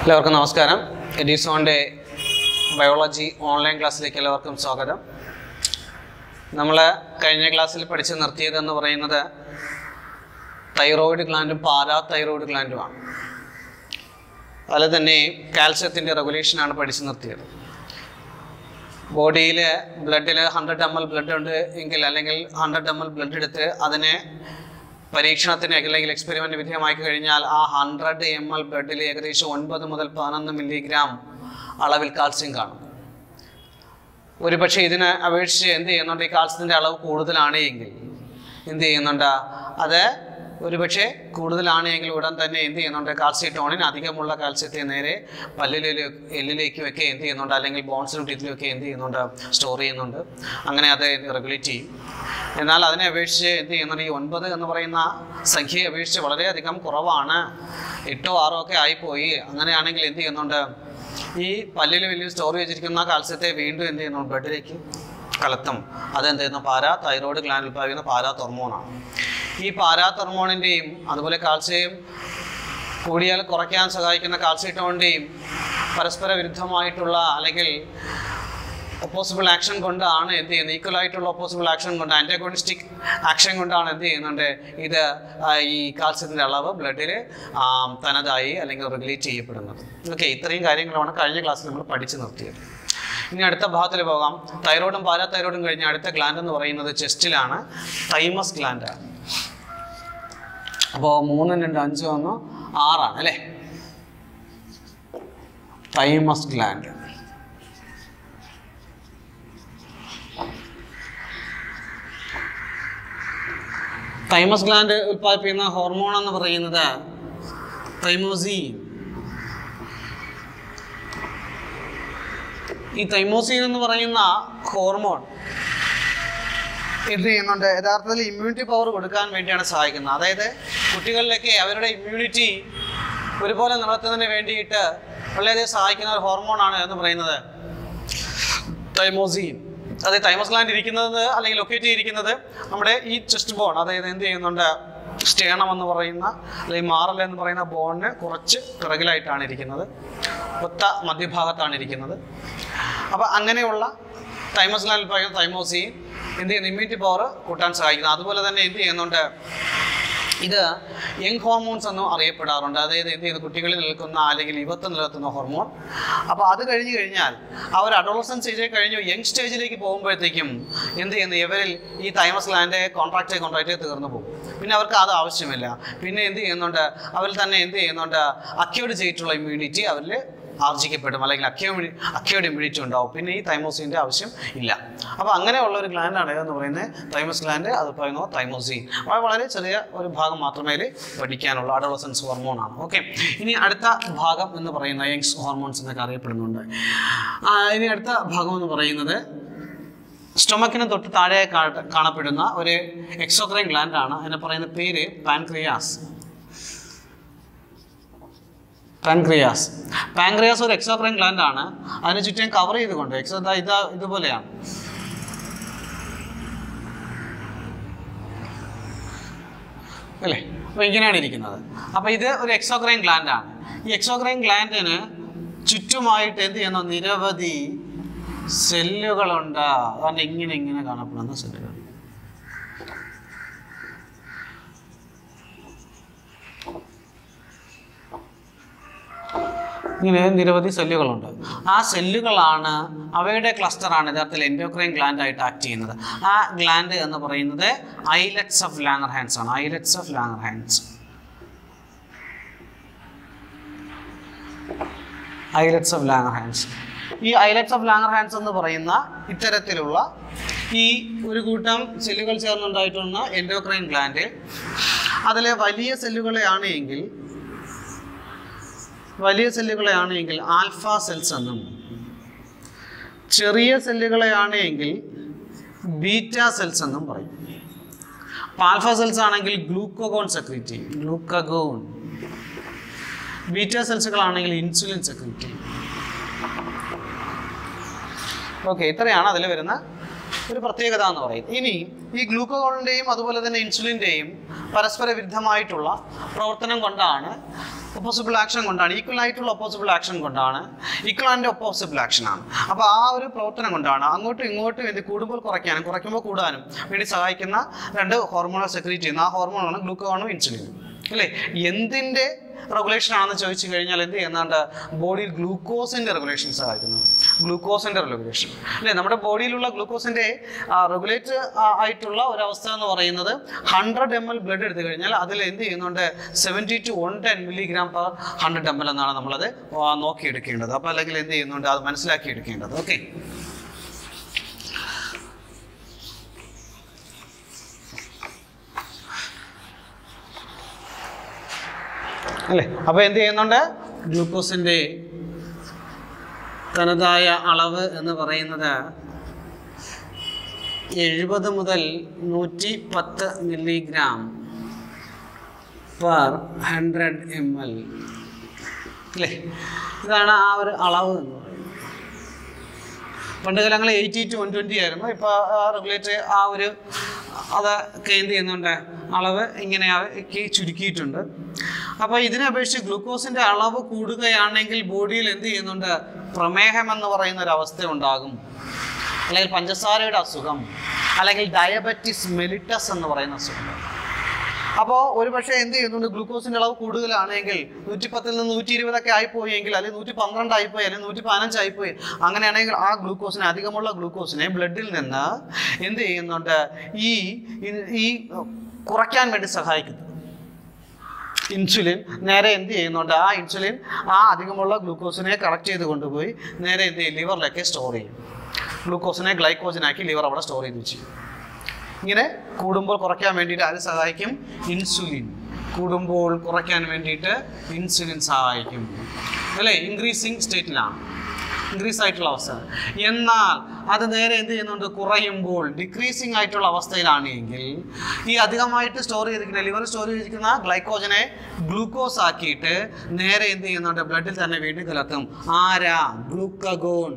എല്ലാവർക്കും നമസ്കാരം. എഡിസോണിൻ്റെ biology online ക്ലാസ്സിലേക്ക് എല്ലാവർക്കും സ്വാഗതം. നമ്മൾ കഴിഞ്ഞ ക്ലാസ്സിൽ പഠിച്ച് നിർത്തിയതെന്ന് പറയുന്നത് തൈറോയിഡ് ഗ്ലാൻഡും പാരാതൈറോയിഡ് ഗ്ലാൻഡുമാണ്. അതുപോലെ തന്നെ കാൽസ്യത്തിൻ്റെ റെഗുലേഷനാണ് പഠിച്ച് നിർത്തിയത്. ബോഡിയിൽ ബ്ലഡിൽ 100 ml ബ്ലഡ് ഉണ്ട് എങ്കിൽ അല്ലെങ്കിൽ 100 ml ബ്ലഡ് എടുത്ത് അതിനെ പരീക്ഷണത്തിന് അല്ലെങ്കിൽ എക്സ്പെരിമെൻറ്റ് വിധേയമാക്കി കഴിഞ്ഞാൽ ആ 100 ml ബ്ലഡിൽ ഏകദേശം 9 മുതൽ 11 മില്ലിഗ്രാം അളവിൽ കാൽസ്യം കാണും. ഒരു പക്ഷേ ഇതിനെ അപേക്ഷിച്ച് എന്ത് ചെയ്യുന്നുണ്ട്, ഈ കാൽസ്യത്തിൻ്റെ അളവ് കൂടുതലാണ് എങ്കിൽ എന്ത് ചെയ്യുന്നുണ്ട്, അത് ഒരു പക്ഷേ കൂടുതലാണ് എങ്കിൽ ഉടൻ തന്നെ എന്ത് ചെയ്യുന്നുണ്ട്, കാൽസ്യറ്റോണിൻ അധികമുള്ള കാൽസ്യത്തെ നേരെ എല്ലിലേക്കും ഒക്കെ എന്ത് ചെയ്യുന്നുണ്ട്, അല്ലെങ്കിൽ ബോൺസിനും ടീത്തിലുമൊക്കെ എന്ത് ചെയ്യുന്നുണ്ട്, സ്റ്റോർ ചെയ്യുന്നുണ്ട്. അങ്ങനെ അത് റെഗുലേറ്റ് ചെയ്യും. എന്നാൽ അതിനെ അപേക്ഷിച്ച് എന്ത് ചെയ്യുന്നുണ്ട്, ഈ 9 എന്ന് പറയുന്ന സംഖ്യയെ അപേക്ഷിച്ച് വളരെയധികം കുറവാണ്, 8 6 ഒക്കെ ആയിപ്പോയി. അങ്ങനെയാണെങ്കിൽ എന്ത് ചെയ്യുന്നുണ്ട്, ഈ പല്ലിൽ വലിയ സ്റ്റോർ ചെയ്തിരിക്കുന്ന കാൽസ്യത്തെ വീണ്ടും എന്ത് ചെയ്യുന്നു, ബ്ലഡിലേക്ക് കലർത്തും. അതെന്ത് ചെയ്യുന്നു, പാരാതൈറോയിഡ് ഗ്ലാൻഡിൽ ഉൽപ്പാദിപ്പിക്കുന്ന പാരാതെർമോണാണ്. ഈ പാരാതെർമോണിൻ്റെയും അതുപോലെ കാൽസ്യം കൂടിയാൽ കുറയ്ക്കാൻ സഹായിക്കുന്ന കാൽസ്യറ്റോണിൻ്റെയും പരസ്പര വിരുദ്ധമായിട്ടുള്ള അല്ലെങ്കിൽ ഒപ്പോസിബിൾ ആക്ഷൻ കൊണ്ടാണ് എന്ത് ചെയ്യുന്നത്, ഈക്വൽ ആയിട്ടുള്ള ഒപ്പോസിബിൾ ആക്ഷൻ കൊണ്ട്, ആൻറ്റാഗോണിസ്റ്റിക് ആക്ഷൻ കൊണ്ടാണ് എന്ത് ചെയ്യുന്നുണ്ട്, ഇത് ഈ കാൽസ്യത്തിൻ്റെ അളവ് ബ്ലഡിൽ തനതായി അല്ലെങ്കിൽ റെഗുലേറ്റ് ചെയ്യപ്പെടുന്നത്. ഓക്കെ, ഇത്രയും കാര്യങ്ങളാണ് കഴിഞ്ഞ ക്ലാസ്സിൽ നമ്മൾ പഠിച്ചു നിർത്തിയത്. ഇനി അടുത്ത ഭാഗത്തിൽ പോകാം. തൈറോയിഡും പാരാതൈറോയിഡും കഴിഞ്ഞ അടുത്ത ഗ്ലാൻഡ് എന്ന് പറയുന്നത് ചെസ്റ്റിലാണ്, തൈമസ് ഗ്ലാൻഡാണ്. അപ്പോൾ 3 2 5 1 6 അല്ലേ, തൈമസ് ഗ്ലാൻഡ്. തൈമസ് ഗ്ലാൻഡ് ഉൽപ്പാദിപ്പിക്കുന്ന ഹോർമോൺ എന്ന് പറയുന്നത് തൈമോസിൻ. ഈ തൈമോസിൻ എന്ന് പറയുന്ന ഹോർമോൺ എന്ത് ചെയ്യുന്നുണ്ട്, യഥാർത്ഥത്തിൽ ഇമ്മ്യൂണിറ്റി പവർ കൊടുക്കാൻ വേണ്ടിയാണ് സഹായിക്കുന്നത്. അതായത് കുട്ടികളിലൊക്കെ അവരുടെ ഇമ്മ്യൂണിറ്റി ഒരുപോലെ നിലനിർത്തുന്നതിന് വേണ്ടിയിട്ട് വളരെയധികം സഹായിക്കുന്ന ഒരു ഹോർമോണാണ് എന്ന് പറയുന്നത് തൈമോസിൻ. അതായത് തൈമസ് ഗ്ലാൻഡ് ഇരിക്കുന്നത് അല്ലെങ്കിൽ ലൊക്കേറ്റ് ചെയ്തിരിക്കുന്നത് നമ്മുടെ ഈ ചെസ്റ്റ് ബോൺ, അതായത് എന്ത് ചെയ്യുന്നുണ്ട്, സ്റ്റേണം എന്ന് പറയുന്ന അല്ലെങ്കിൽ മാറൽ എന്ന് പറയുന്ന ബോണിന് കുറച്ച് പിറകിലായിട്ടാണ് ഇരിക്കുന്നത്, ഒത്ത മധ്യഭാഗത്താണ് ഇരിക്കുന്നത്. അപ്പോൾ അങ്ങനെയുള്ള തൈമസ് ഗ്ലാൻഡിൽ പറയുന്ന തൈമോസിൻ എന്ത് ചെയ്യുന്നു, ഇമ്മ്യൂണിറ്റി പവർ കൂട്ടാൻ സഹായിക്കുന്നത്. അതുപോലെ തന്നെ എന്ത് ചെയ്യുന്നുണ്ട്, ഇത് യങ് ഹോർമോൺസ് എന്നും അറിയപ്പെടാറുണ്ട്. അതായത് എന്ത് ചെയ്യുന്നു, കുട്ടികളിൽ നിൽക്കുന്ന അല്ലെങ്കിൽ യുവത്വം നിലനിർത്തുന്ന ഹോർമോൺ. അപ്പോൾ അത് കഴിഞ്ഞ് കഴിഞ്ഞാൽ അവർ അഡോളസൻസ് സ്റ്റേജിൽ കഴിഞ്ഞു യങ് സ്റ്റേജിലേക്ക് പോകുമ്പോഴത്തേക്കും എന്ത് ചെയ്യുന്നു, ഇവരിൽ ഈ തൈമസ് ഗ്ലാൻഡ് കോൺട്രാക്റ്റ് തീർന്നു പോകും. പിന്നെ അവർക്ക് അത് ആവശ്യമില്ല. പിന്നെ എന്ത് ചെയ്യുന്നുണ്ട്, അവരിൽ തന്നെ എന്ത് ചെയ്യുന്നുണ്ട്, അക്യൂർഡ് ചെയ്തിട്ടുള്ള ഇമ്മ്യൂണിറ്റി അവരിൽ ആർജിക്കപ്പെടും, അല്ലെങ്കിൽ അക്യൂർഡ് ഇമ്മ്യൂണിറ്റി ഉണ്ടാവും. പിന്നെ ഈ തൈമോസിൻ്റെ ആവശ്യം ഇല്ല. അപ്പോൾ അങ്ങനെയുള്ള ഒരു ഗ്ലാൻഡാണ് ഏതെന്ന് പറയുന്നത് തൈമസ് ഗ്ലാൻഡ്. അത് പറയുന്നത് തൈമോസിൻ. വളരെ ചെറിയ ഒരു ഭാഗം മാത്രമേ പഠിക്കാനുള്ള അഡോളസൻസ് ഹോർമോണാണ്. ഓക്കെ, ഇനി അടുത്ത ഭാഗം എന്ന് പറയുന്നത് യങ്സ് ഹോർമോൺസ് എന്നൊക്കെ അറിയപ്പെടുന്നുണ്ട്. ഇനി അടുത്ത ഭാഗം എന്ന് പറയുന്നത് സ്റ്റൊമക്കിന് തൊട്ട് താഴെ കാണപ്പെടുന്ന ഒരു എക്സോക്രൈൻ ഗ്ലാൻഡാണ്. അതിനെ പറയുന്ന പേര് പാൻക്രിയാസ്. പാൻക്രിയാസ് ഒരു എക്സോക്രൈൻ ഗ്ലാൻഡ് ആണ്. അതിന് ചുറ്റും കവർ ചെയ്തുകൊണ്ട് ഇതുപോലെയാണ്. അല്ലേ, അപ്പോൾ ഇങ്ങനെയാണ് ഇരിക്കുന്നത്. അപ്പോൾ ഇത് ഒരു എക്സോക്രൈൻ ഗ്ലാൻഡ് ആണ്. ഈ എക്സോക്രൈൻ ഗ്ലാൻഡിന് ചുറ്റുമായിട്ട് എന്ത് ചെയ്യുന്നു, നിരവധി സെല്ലുകളുണ്ട്. അതുകൊണ്ട് ഇങ്ങനെ കാണപ്പെടുന്ന സെല്ലുകൾ. ഇങ്ങനെ നിരവധി സെല്ലുകളുണ്ട്. ആ സെല്ലുകളാണ്, അവയുടെ ക്ലസ്റ്ററാണ് യഥാർത്ഥത്തിൽ എൻഡോക്രൈൻ ഗ്ലാൻഡ് ആയിട്ട് ആക്ട് ചെയ്യുന്നത്. ആ ഗ്ലാൻഡ് എന്ന് പറയുന്നത് ഐലറ്റ്സ് ഓഫ് ലാംഗർഹാൻസ് ആണ്. Islets of Langerhans. ഈ ഐലറ്റ്സ് ഓഫ് ലാംഗർഹാൻസ് എന്ന് പറയുന്ന ഇത്തരത്തിലുള്ള ഈ ഒരു കൂട്ടം സെല്ലുകൾ ചേർന്നുണ്ടായിട്ടുള്ള എൻഡോക്രൈൻ ഗ്ലാൻഡ്, അതിലെ വലിയ സെല്ലുകളെയാണെങ്കിൽ ആൽഫ സെൽസ് എന്നും, ചെറിയ സെല്ലുകളെയാണെങ്കിൽ ബീറ്റ സെൽസ് എന്നും പറയും. ആൽഫ സെൽസ് ആണെങ്കിൽ ഗ്ലൂക്കോഗോൺ സെക്രീറ്റ് ചെയ്യും, ബീറ്റ സെൽസുകളാണെങ്കിൽ ഇൻസുലിൻ സെക്രീറ്റ് ചെയ്യും. ഓക്കെ, ഇത്രയാണ് അതിൽ വരുന്ന ഒരു പ്രത്യേകത എന്ന് പറയുന്നത്. ഇനി ഈ ഗ്ലൂക്കഗോണിൻ്റെയും അതുപോലെ തന്നെ ഇൻസുലിൻ്റെയും പരസ്പര വിരുദ്ധമായിട്ടുള്ള പ്രവർത്തനം കൊണ്ടാണ്, ഒപ്പോസിബിൾ ആക്ഷൻ കൊണ്ടാണ്, ഈക്വൽ ആയിട്ടുള്ള ഒപ്പോസിബിൾ ആക്ഷൻ കൊണ്ടാണ്, ഈക്വൽ ആൻഡ് ഒപ്പോസിബിൾ ആക്ഷൻ ആണ്. അപ്പോൾ ആ ഒരു പ്രവർത്തനം കൊണ്ടാണ് അങ്ങോട്ടും ഇങ്ങോട്ടും എന്ത് കൂടുമ്പോൾ കുറയ്ക്കാനും കുറയ്ക്കുമ്പോൾ കൂടാനും വേണ്ടി സഹായിക്കുന്ന രണ്ട് ഹോർമോണുകൾ സെക്രീറ്റ് ചെയ്യുന്ന ആ ഹോർമോണാണ് ഗ്ലൂക്കഗോണും ഇൻസുലിനും അല്ലേ. എന്തിൻ്റെ റെഗുലേഷൻ ആണെന്ന് ചോദിച്ചു കഴിഞ്ഞാൽ എന്ത് ചെയ്യുന്നുണ്ട്, ബോഡിയിൽ ഗ്ലൂക്കോസിൻ്റെ റെഗുലേഷൻ സഹായിക്കുന്നു. ഗ്ലൂക്കോസിൻ്റെ റെഗുലേഷൻ അല്ലേ. നമ്മുടെ ബോഡിയിലുള്ള ഗ്ലൂക്കോസിൻ്റെ റെഗുലേറ്റ് ആയിട്ടുള്ള ഒരവസ്ഥ എന്ന് പറയുന്നത് 100 ml ബ്ലഡ് എടുത്തു കഴിഞ്ഞാൽ അതിൽ എന്ത് ചെയ്യുന്നുണ്ട് 70 to 110 mg/100 ml എന്നാണ് നമ്മളത് നോക്കിയെടുക്കേണ്ടത്. അപ്പോൾ അല്ലെങ്കിൽ എന്ത് ചെയ്യുന്നുണ്ട് അത് മനസ്സിലാക്കി എടുക്കേണ്ടത്. ഓക്കെ, അല്ലേ. അപ്പോൾ എന്ത് ചെയ്യുന്നുണ്ട്, ഗ്ലൂക്കോസിൻ്റെ തനതായ അളവ് എന്ന് പറയുന്നത് 70 മുതൽ 110 mg/100 ml അല്ലേ. ഇതാണ് ആ ഒരു അളവ് എന്ന് പറയുന്നത്. പണ്ട് കാലങ്ങൾ 80 to 120 ആയിരുന്നു. ഇപ്പോൾ റെഗുലേറ്റ് ആ ഒരു അതൊക്കെ എന്ത് ചെയ്യുന്നുണ്ട്, അളവ് ഇങ്ങനെ ചുരുക്കിയിട്ടുണ്ട്. അപ്പോൾ ഇതിനെ അപേക്ഷിച്ച് ഗ്ലൂക്കോസിൻ്റെ അളവ് കൂടുകയാണെങ്കിൽ ബോഡിയിൽ എന്ത് ചെയ്യുന്നുണ്ട്, പ്രമേഹം എന്ന് പറയുന്ന ഒരു അവസ്ഥ ഉണ്ടാകും, അല്ലെങ്കിൽ പഞ്ചസാരയുടെ അസുഖം, അല്ലെങ്കിൽ ഡയബറ്റിസ് മെലിറ്റസ് എന്ന് പറയുന്ന അസുഖം. അപ്പോൾ ഒരു പക്ഷേ എന്ത് ചെയ്യുന്നുണ്ട്, ഗ്ലൂക്കോസിൻ്റെ അളവ് കൂടുതലാണെങ്കിൽ 110 നിന്ന് 120 ആയിപ്പോയെങ്കിൽ, അല്ലെങ്കിൽ 112 ആയിപ്പോയി, അല്ലെങ്കിൽ 115 ആയിപ്പോയി, അങ്ങനെയാണെങ്കിൽ ആ ഗ്ലൂക്കോസിനെ, അധികമുള്ള ഗ്ലൂക്കോസിനെ ബ്ലഡിൽ നിന്ന് എന്ത് ചെയ്യുന്നുണ്ട്, ഈ കുറയ്ക്കാൻ വേണ്ടി സഹായിക്കുന്നു ഇൻസുലിൻ. നേരെ എന്ത് ചെയ്യുന്നുണ്ട്, ആ ഇൻസുലിൻ ആ അധികമുള്ള ഗ്ലൂക്കോസിനെ കളക്ട് ചെയ്ത് കൊണ്ടുപോയി നേരെ എന്ത് ചെയ്യും, ലിവറിലേക്ക് സ്റ്റോർ ചെയ്യും. ഗ്ലൂക്കോസിനെ ഗ്ലൈക്കോജനാക്കി ലിവർ അവിടെ സ്റ്റോർ ചെയ്ത് വെച്ചു. ഇങ്ങനെ കൂടുമ്പോൾ കുറയ്ക്കാൻ വേണ്ടിയിട്ട് ആര് സഹായിക്കും, ഇൻസുലിൻ. കൂടുമ്പോൾ കുറയ്ക്കാൻ വേണ്ടിയിട്ട് ഇൻസുലിൻ സഹായിക്കും അല്ലേ. ഇൻക്രീസിങ് സ്റ്റേറ്റിലാണ്, ഇൻക്രീസ് ആയിട്ടുള്ള അവസ്ഥ. എന്നാൽ അത് നേരെ എന്ത് ചെയ്യുന്നുണ്ട്, കുറയുമ്പോൾ ഡിക്രീസിങ് ആയിട്ടുള്ള അവസ്ഥയിലാണ് എങ്കിൽ ഈ അധികമായിട്ട് സ്റ്റോർ ചെയ്തിരിക്കുന്ന ലിവർ സ്റ്റോർ ചെയ്തിരിക്കുന്ന ഗ്ലൈക്കോജനെ ഗ്ലൂക്കോസ് ആക്കിയിട്ട് നേരെ എന്ത് ചെയ്യുന്നുണ്ട്, ബ്ലഡിൽ തന്നെ വീണ്ടും കലർത്തും. ആരാ, ഗ്ലൂക്കഗോൺ.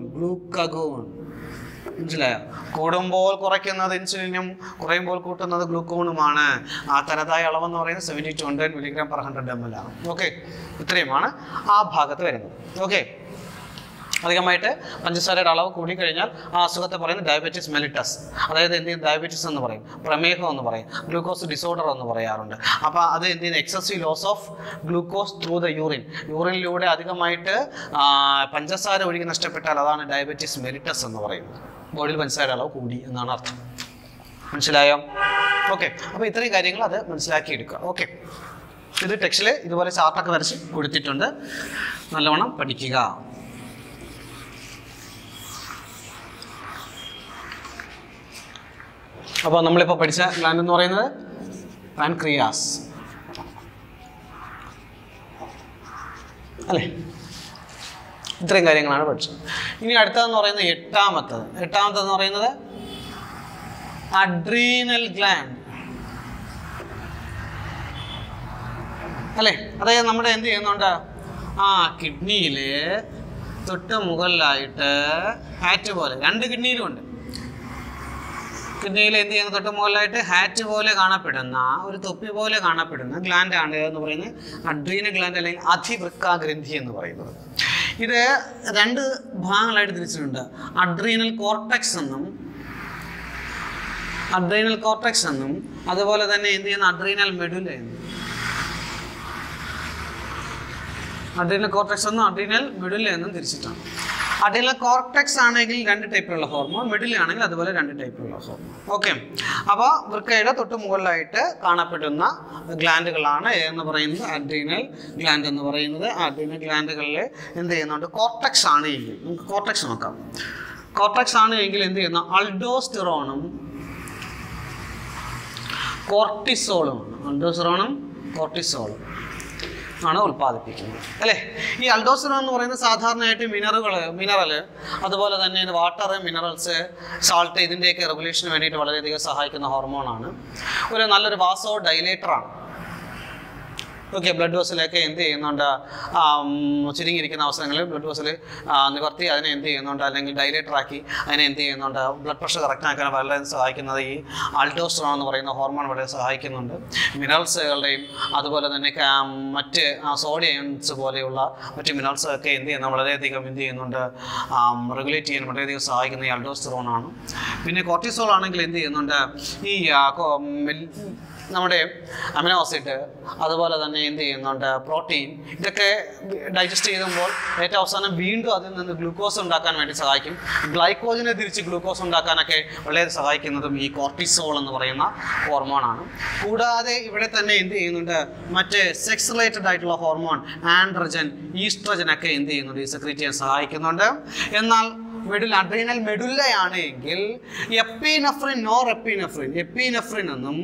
മനസ്സിലായോ? കൂടുമ്പോൾ കുറയ്ക്കുന്നത് ഇൻസുലിനും കുറയുമ്പോൾ കൂട്ടുന്നത് ഗ്ലൂക്കോണുമാണ്. ആ തനതായ അളവെന്ന് പറയുന്നത് 70 to 110 mg/100 ml ആണ്. ഓക്കെ, ഇത്രയുമാണ് ആ ഭാഗത്ത് വരുന്നത്. ഓക്കെ, അധികമായിട്ട് പഞ്ചസാരയുടെ അളവ് കൂടിക്കഴിഞ്ഞാൽ ആ അസുഖത്തെ പറയുന്നത് ഡയബറ്റിസ് മെലിറ്റസ്, അതായത് എന്ത് ചെയ്യും, ഡയബറ്റിസ് എന്ന് പറയും, പ്രമേഹം എന്ന് പറയും, ഗ്ലൂക്കോസ് ഡിസോർഡർ എന്ന് പറയാറുണ്ട്. അപ്പോൾ അത് എന്ത് ചെയ്യുന്നത്, excessive loss of glucose through the യൂറിനിലൂടെ അധികമായിട്ട് പഞ്ചസാര ഒഴുകി നഷ്ടപ്പെട്ടാൽ അതാണ് ഡയബറ്റിസ് മെലിറ്റസ് എന്ന് പറയുന്നത്. ബോഡിയിൽ പഞ്ചസാര അളവ് കൂടി എന്നാണ് അർത്ഥം. മനസ്സിലായോ? ഓക്കെ, അപ്പോൾ ഇത്രയും കാര്യങ്ങൾ അത് മനസ്സിലാക്കി എടുക്കുക. ഓക്കെ, ഇത് ടെക്സ്റ്റിൽ ഇതുപോലെ ചാർട്ടൊക്കെ വരച്ച് കൊടുത്തിട്ടുണ്ട്, നല്ലവണ്ണം പഠിക്കുക. അപ്പോൾ നമ്മളിപ്പോൾ പഠിച്ച ഗ്ലാൻഡ് എന്ന് പറയുന്നത് പാൻക്രിയാസ് അല്ലേ. ഇത്രയും കാര്യങ്ങളാണ് പഠിച്ചത്. ഇനി അടുത്തതെന്ന് പറയുന്നത് എട്ടാമത്തെന്ന് പറയുന്നത് അഡ്രീനൽ ഗ്ലാൻഡ് അല്ലേ. അതായത് നമ്മുടെ എന്ത് ചെയ്യുന്നുണ്ട്, കിഡ്നിയിൽ തൊട്ട് മുകളിലായിട്ട് ഹാറ്റ് പോലെ, 2 കിഡ്നിയിലും ഉണ്ട്. കിഡ്നിയിൽ എന്ത് ചെയ്യുന്ന തൊട്ട് മുകളിലായിട്ട് ഹാറ്റ് പോലെ കാണപ്പെടുന്ന, ഒരു തൊപ്പി പോലെ കാണപ്പെടുന്ന ഗ്ലാൻഡാണ് എന്ന് പറയുന്നത് അഡ്രീനൽ ഗ്ലാൻഡ്, അല്ലെങ്കിൽ അതിവൃക്കാഗ്രന്ഥി എന്ന് പറയുന്നത്. ഇത് 2 ഭാഗങ്ങളായിട്ട് തിരിച്ചിട്ടുണ്ട്. അഡ്രീനൽ കോർട്ടെക്സ് എന്നും അതുപോലെ തന്നെ എന്ത് ചെയ്യുന്ന അഡ്രീനൽ മെഡുല എന്നും. അഡ്രീനൽ കോർട്ടെക്സ് എന്നും അഡ്രീനൽ മെഡുല എന്നും തിരിച്ചിട്ടാണ്. അഡ്രീനൽ കോർട്ടെക്സ് ആണെങ്കിൽ 2 ടൈപ്പിലുള്ള ഹോർമോൺ, മെഡുല ആണെങ്കിൽ അതുപോലെ 2 ടൈപ്പിലുള്ള ഹോർമോൺ. ഓക്കെ, അപ്പോൾ വൃക്കയുടെ തൊട്ട് മുകളിലായിട്ട് കാണപ്പെടുന്ന ഗ്ലാൻഡുകളാണ് എന്ന് പറയുന്നത് അഡ്രീനൽ ഗ്ലാൻഡ് എന്ന് പറയുന്നത്. അഡ്രീനൽ ഗ്ലാൻഡുകളിൽ എന്ത് ചെയ്യുന്നുണ്ട്, കോർട്ടെക്സ് ആണ് എങ്കിൽ, നമുക്ക് കോർട്ടെക്സ് നോക്കാം. കോർട്ടെക്സ് ആണ് എങ്കിൽ എന്ത് ചെയ്യുന്ന, അൾഡോസ്റ്റിറോണും കോർട്ടിസോളും ആണ് ഉൽപ്പാദിപ്പിക്കുന്നത് അല്ലേ. ഈ അൾഡോസ്റ്റിറോൺ എന്ന് പറയുന്നത് സാധാരണയായിട്ട് മിനറൽ അതുപോലെ തന്നെ വാട്ടർ, മിനറൽസ്, സാൾട്ട് ഇതിൻ്റെയൊക്കെ റെഗുലേഷന് വേണ്ടിയിട്ട് വളരെയധികം സഹായിക്കുന്ന ഹോർമോണാണ്. നല്ലൊരു വാസോ ഡൈലേറ്ററാണ്. ഓക്കെ, ബ്ലഡ് വെസലൊക്കെ എന്ത് ചെയ്യുന്നുണ്ട്, ചുരുങ്ങിയിരിക്കുന്ന അവസരങ്ങളിൽ ബ്ലഡ് വെസൽ നിവർത്തി അതിനെ എന്ത് ചെയ്യുന്നുണ്ട്, അല്ലെങ്കിൽ ഡൈലേറ്ററാക്കി അതിനെ എന്ത് ചെയ്യുന്നുണ്ട്, ബ്ലഡ് പ്രഷർ കറക്റ്റ് ആക്കാൻ വളരെ സഹായിക്കുന്നത് ഈ ആൾഡോസ്റ്ററോൺ എന്ന് പറയുന്ന ഹോർമോൺ വളരെ സഹായിക്കുന്നുണ്ട്. മിനറൽസുകളുടെയും അതുപോലെ തന്നെ മറ്റ് സോഡിയം അയൺസ് പോലെയുള്ള മറ്റ് മിനറൽസൊക്കെ എന്ത് ചെയ്യുന്നത് വളരെയധികം എന്ത് ചെയ്യുന്നുണ്ട്, റെഗുലേറ്റ് ചെയ്യാൻ വളരെയധികം സഹായിക്കുന്ന ഈ ആൾഡോസ്റ്ററോൺ ആണ്. പിന്നെ കോർട്ടിസോൾ ആണെങ്കിൽ എന്ത് ചെയ്യുന്നുണ്ട്, ഈ നമ്മുടെ അമിനോ ആസിഡ് അതുപോലെ തന്നെ എന്ത് ചെയ്യുന്നുണ്ട്, പ്രോട്ടീൻ, ഇതൊക്കെ ഡൈജസ്റ്റ് ചെയ്യുമ്പോൾ ഏറ്റവും അവസാനം വീണ്ടും അതിൽ നിന്ന് ഗ്ലൂക്കോസ് ഉണ്ടാക്കാൻ വേണ്ടി സഹായിക്കും. ഗ്ലൈക്കോജനെ തിരിച്ച് ഗ്ലൂക്കോസ് ഉണ്ടാക്കാനൊക്കെ വളരെ സഹായിക്കുന്നതും ഈ കോർട്ടിസോൾ എന്ന് പറയുന്ന ഹോർമോണാണ്. കൂടാതെ ഇവിടെ തന്നെ എന്ത് ചെയ്യുന്നുണ്ട്, മറ്റ് സെക്സ് റിലേറ്റഡ് ആയിട്ടുള്ള ഹോർമോൺ ആൻഡ്രജൻ, ഈസ്ട്രജൻ ഒക്കെ എന്ത് ചെയ്യുന്നുണ്ട്, ഈ സെക്രീറ്റ് ചെയ്യാൻ സഹായിക്കുന്നുണ്ട്. എന്നാൽ അഡ്രീനൽ മെഡുല്ലയാണ് എങ്കിൽ എപ്പിനെഫ്രിൻ, എപ്പിനെഫ്രിൻ എന്നും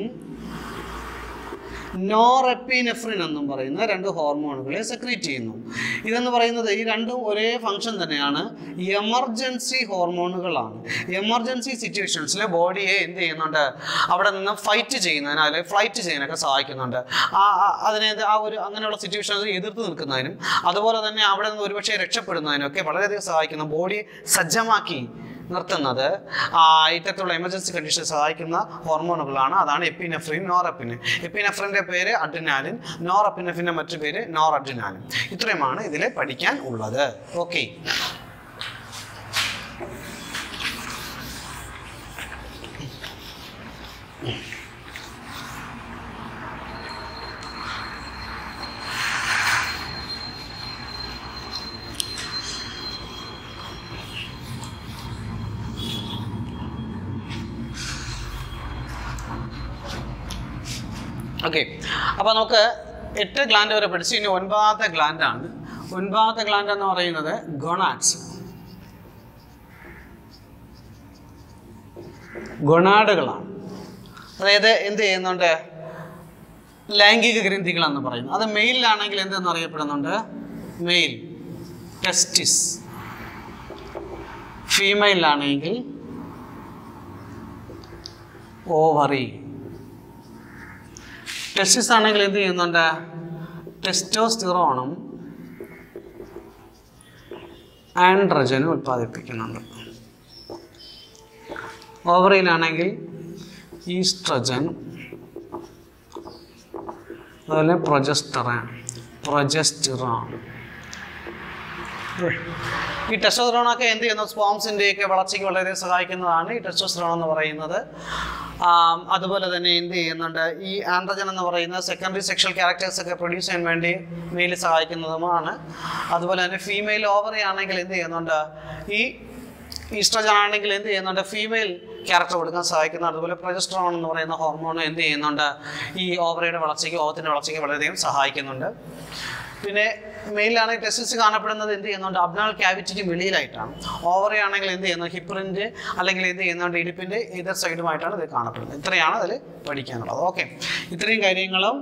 നോറെപ്പിനെഫ്രിൻ എന്നും പറയുന്ന രണ്ട് ഹോർമോണുകളെ സെക്രീറ്റ് ചെയ്യുന്നു. ഇതെന്ന് പറയുന്നത് ഈ രണ്ടും ഒരേ ഫംഗ്ഷൻ തന്നെയാണ്, എമർജൻസി ഹോർമോണുകളാണ്. എമർജൻസി സിറ്റുവേഷൻസിൽ ബോഡിയെ എന്ത് ചെയ്യുന്നുണ്ട്, അവിടെ നിന്ന് ഫൈറ്റ് ചെയ്യുന്നതിന് അല്ലെങ്കിൽ ഫ്ലൈറ്റ് ചെയ്യാനൊക്കെ സഹായിക്കുന്നുണ്ട്. അതിനെ അങ്ങനെയുള്ള സിറ്റുവേഷൻസ് എതിർത്ത് നിൽക്കുന്നതിനും അതുപോലെ തന്നെ അവിടെ നിന്ന് ഒരുപക്ഷെ രക്ഷപ്പെടുന്നതിനും ഒക്കെ വളരെയധികം സഹായിക്കുന്നു. ബോഡിയെ സജ്ജമാക്കി നിർത്തുന്നത് ഇത്തരത്തിലുള്ള എമർജൻസി കണ്ടീഷൻ സഹായിക്കുന്ന ഹോർമോണുകളാണ്. അതാണ് എപ്പിനെഫ്രിൻ, നോറെപ്പിനെഫ്രിൻ. എപ്പിനെഫ്രിൻ്റെ പേര് അഡ്രിനാലിൻ, നോറെപ്പിനെഫ്രിൻ്റെ മറ്റു പേര് നോറഡ്രിനാലിൻ. ഇത്രയുമാണ് ഇതിൽ പഠിക്കാൻ ഉള്ളത്. Okay, okay. അപ്പോൾ നമുക്ക് 8 ഗ്ലാൻഡ് വരെ പഠിച്ചു. ഇനി 9ാമത്തെ ഗ്ലാൻഡാണ്. 9ാമത്തെ ഗ്ലാൻഡ് എന്ന് പറയുന്നത് ഗൊണാഡ്സ്, ഗൊണാഡുകളാണ്. അതായത് എന്ത് ചെയ്യുന്നുണ്ട്, ലൈംഗിക ഗ്രന്ഥികളെന്ന് പറയുന്നത്. അത് മെയിലാണെങ്കിൽ എന്തെന്ന് അറിയപ്പെടുന്നുണ്ട്, മെയിൽ ടെസ്റ്റിസ്. ഫീമെയിലാണെങ്കിൽ ഓവറി. ടെസ്റ്റിസ് ആണെങ്കിൽ എന്ത് ചെയ്യുന്നുണ്ട്, ടെസ്റ്റോസ്റ്റിറോണും ആൻഡ്രജനും ഉൽപ്പാദിപ്പിക്കുന്നുണ്ട്. ഓവറിയിലാണെങ്കിൽ ഈസ്ട്രജൻ അതുപോലെ പ്രൊജസ്റ്ററോൺ. ഈ ടെസ്റ്റോസ്റ്ററോണൊക്കെ എന്ത് ചെയ്യുന്നു, സ്പോംസിൻ്റെയൊക്കെ വളർച്ചയ്ക്ക് വളരെ സഹായിക്കുന്നതാണ് ഈ ടെസ്റ്റോസ്റ്ററോൺ എന്ന് പറയുന്നത്. അതുപോലെ തന്നെ എന്ത് ചെയ്യുന്നുണ്ട്, ഈ ആൻഡ്രജൻ എന്ന് പറയുന്ന സെക്കൻഡറി സെക്ഷൽ ക്യാരക്ടേഴ്സ് ഒക്കെ പ്രൊഡ്യൂസ് ചെയ്യാൻ വേണ്ടി മെയിൽ സഹായിക്കുന്നതുമാണ്. അതുപോലെ തന്നെ ഫീമെയിൽ ഓവറി ആണെങ്കിൽ എന്ത് ചെയ്യുന്നുണ്ട്, ഈ ഈസ്ട്രജൻ ആണെങ്കിൽ എന്ത് ചെയ്യുന്നുണ്ട്, ഫീമെയിൽ ക്യാരക്ടർ കൊടുക്കാൻ സഹായിക്കുന്നു. അതുപോലെ പ്രൊജസ്റ്ററോൺ എന്ന് പറയുന്ന ഹോർമോൺ എന്ത് ചെയ്യുന്നുണ്ട്, ഈ ഓവറിയുടെ വളർച്ചയ്ക്ക്, ഓവത്തിൻ്റെ വളർച്ചയ്ക്ക് വളരെയധികം സഹായിക്കുന്നുണ്ട്. പിന്നെ മെയിലാണെങ്കിൽ ടെസ്റ്റിസ് കാണപ്പെടുന്നത് എന്ത് ചെയ്യുന്നുണ്ട്, അബ്ഡോമിനൽ ക്യാവിറ്റിക്ക് വെളിയിലായിട്ടാണ്. ഓവറി ആണെങ്കിൽ എന്ത് ചെയ്യുന്നത്, ഹിപ്പിൻ്റെ അല്ലെങ്കിൽ എന്ത് ചെയ്യുന്നുണ്ട്, ഇടുപ്പിൻ്റെ ഇതർ സൈഡുമായിട്ടാണ് ഇത് കാണപ്പെടുന്നത്. ഇത്രയാണ് അതിൽ പഠിക്കാനുള്ളത്. ഓക്കെ, ഇത്രയും കാര്യങ്ങളും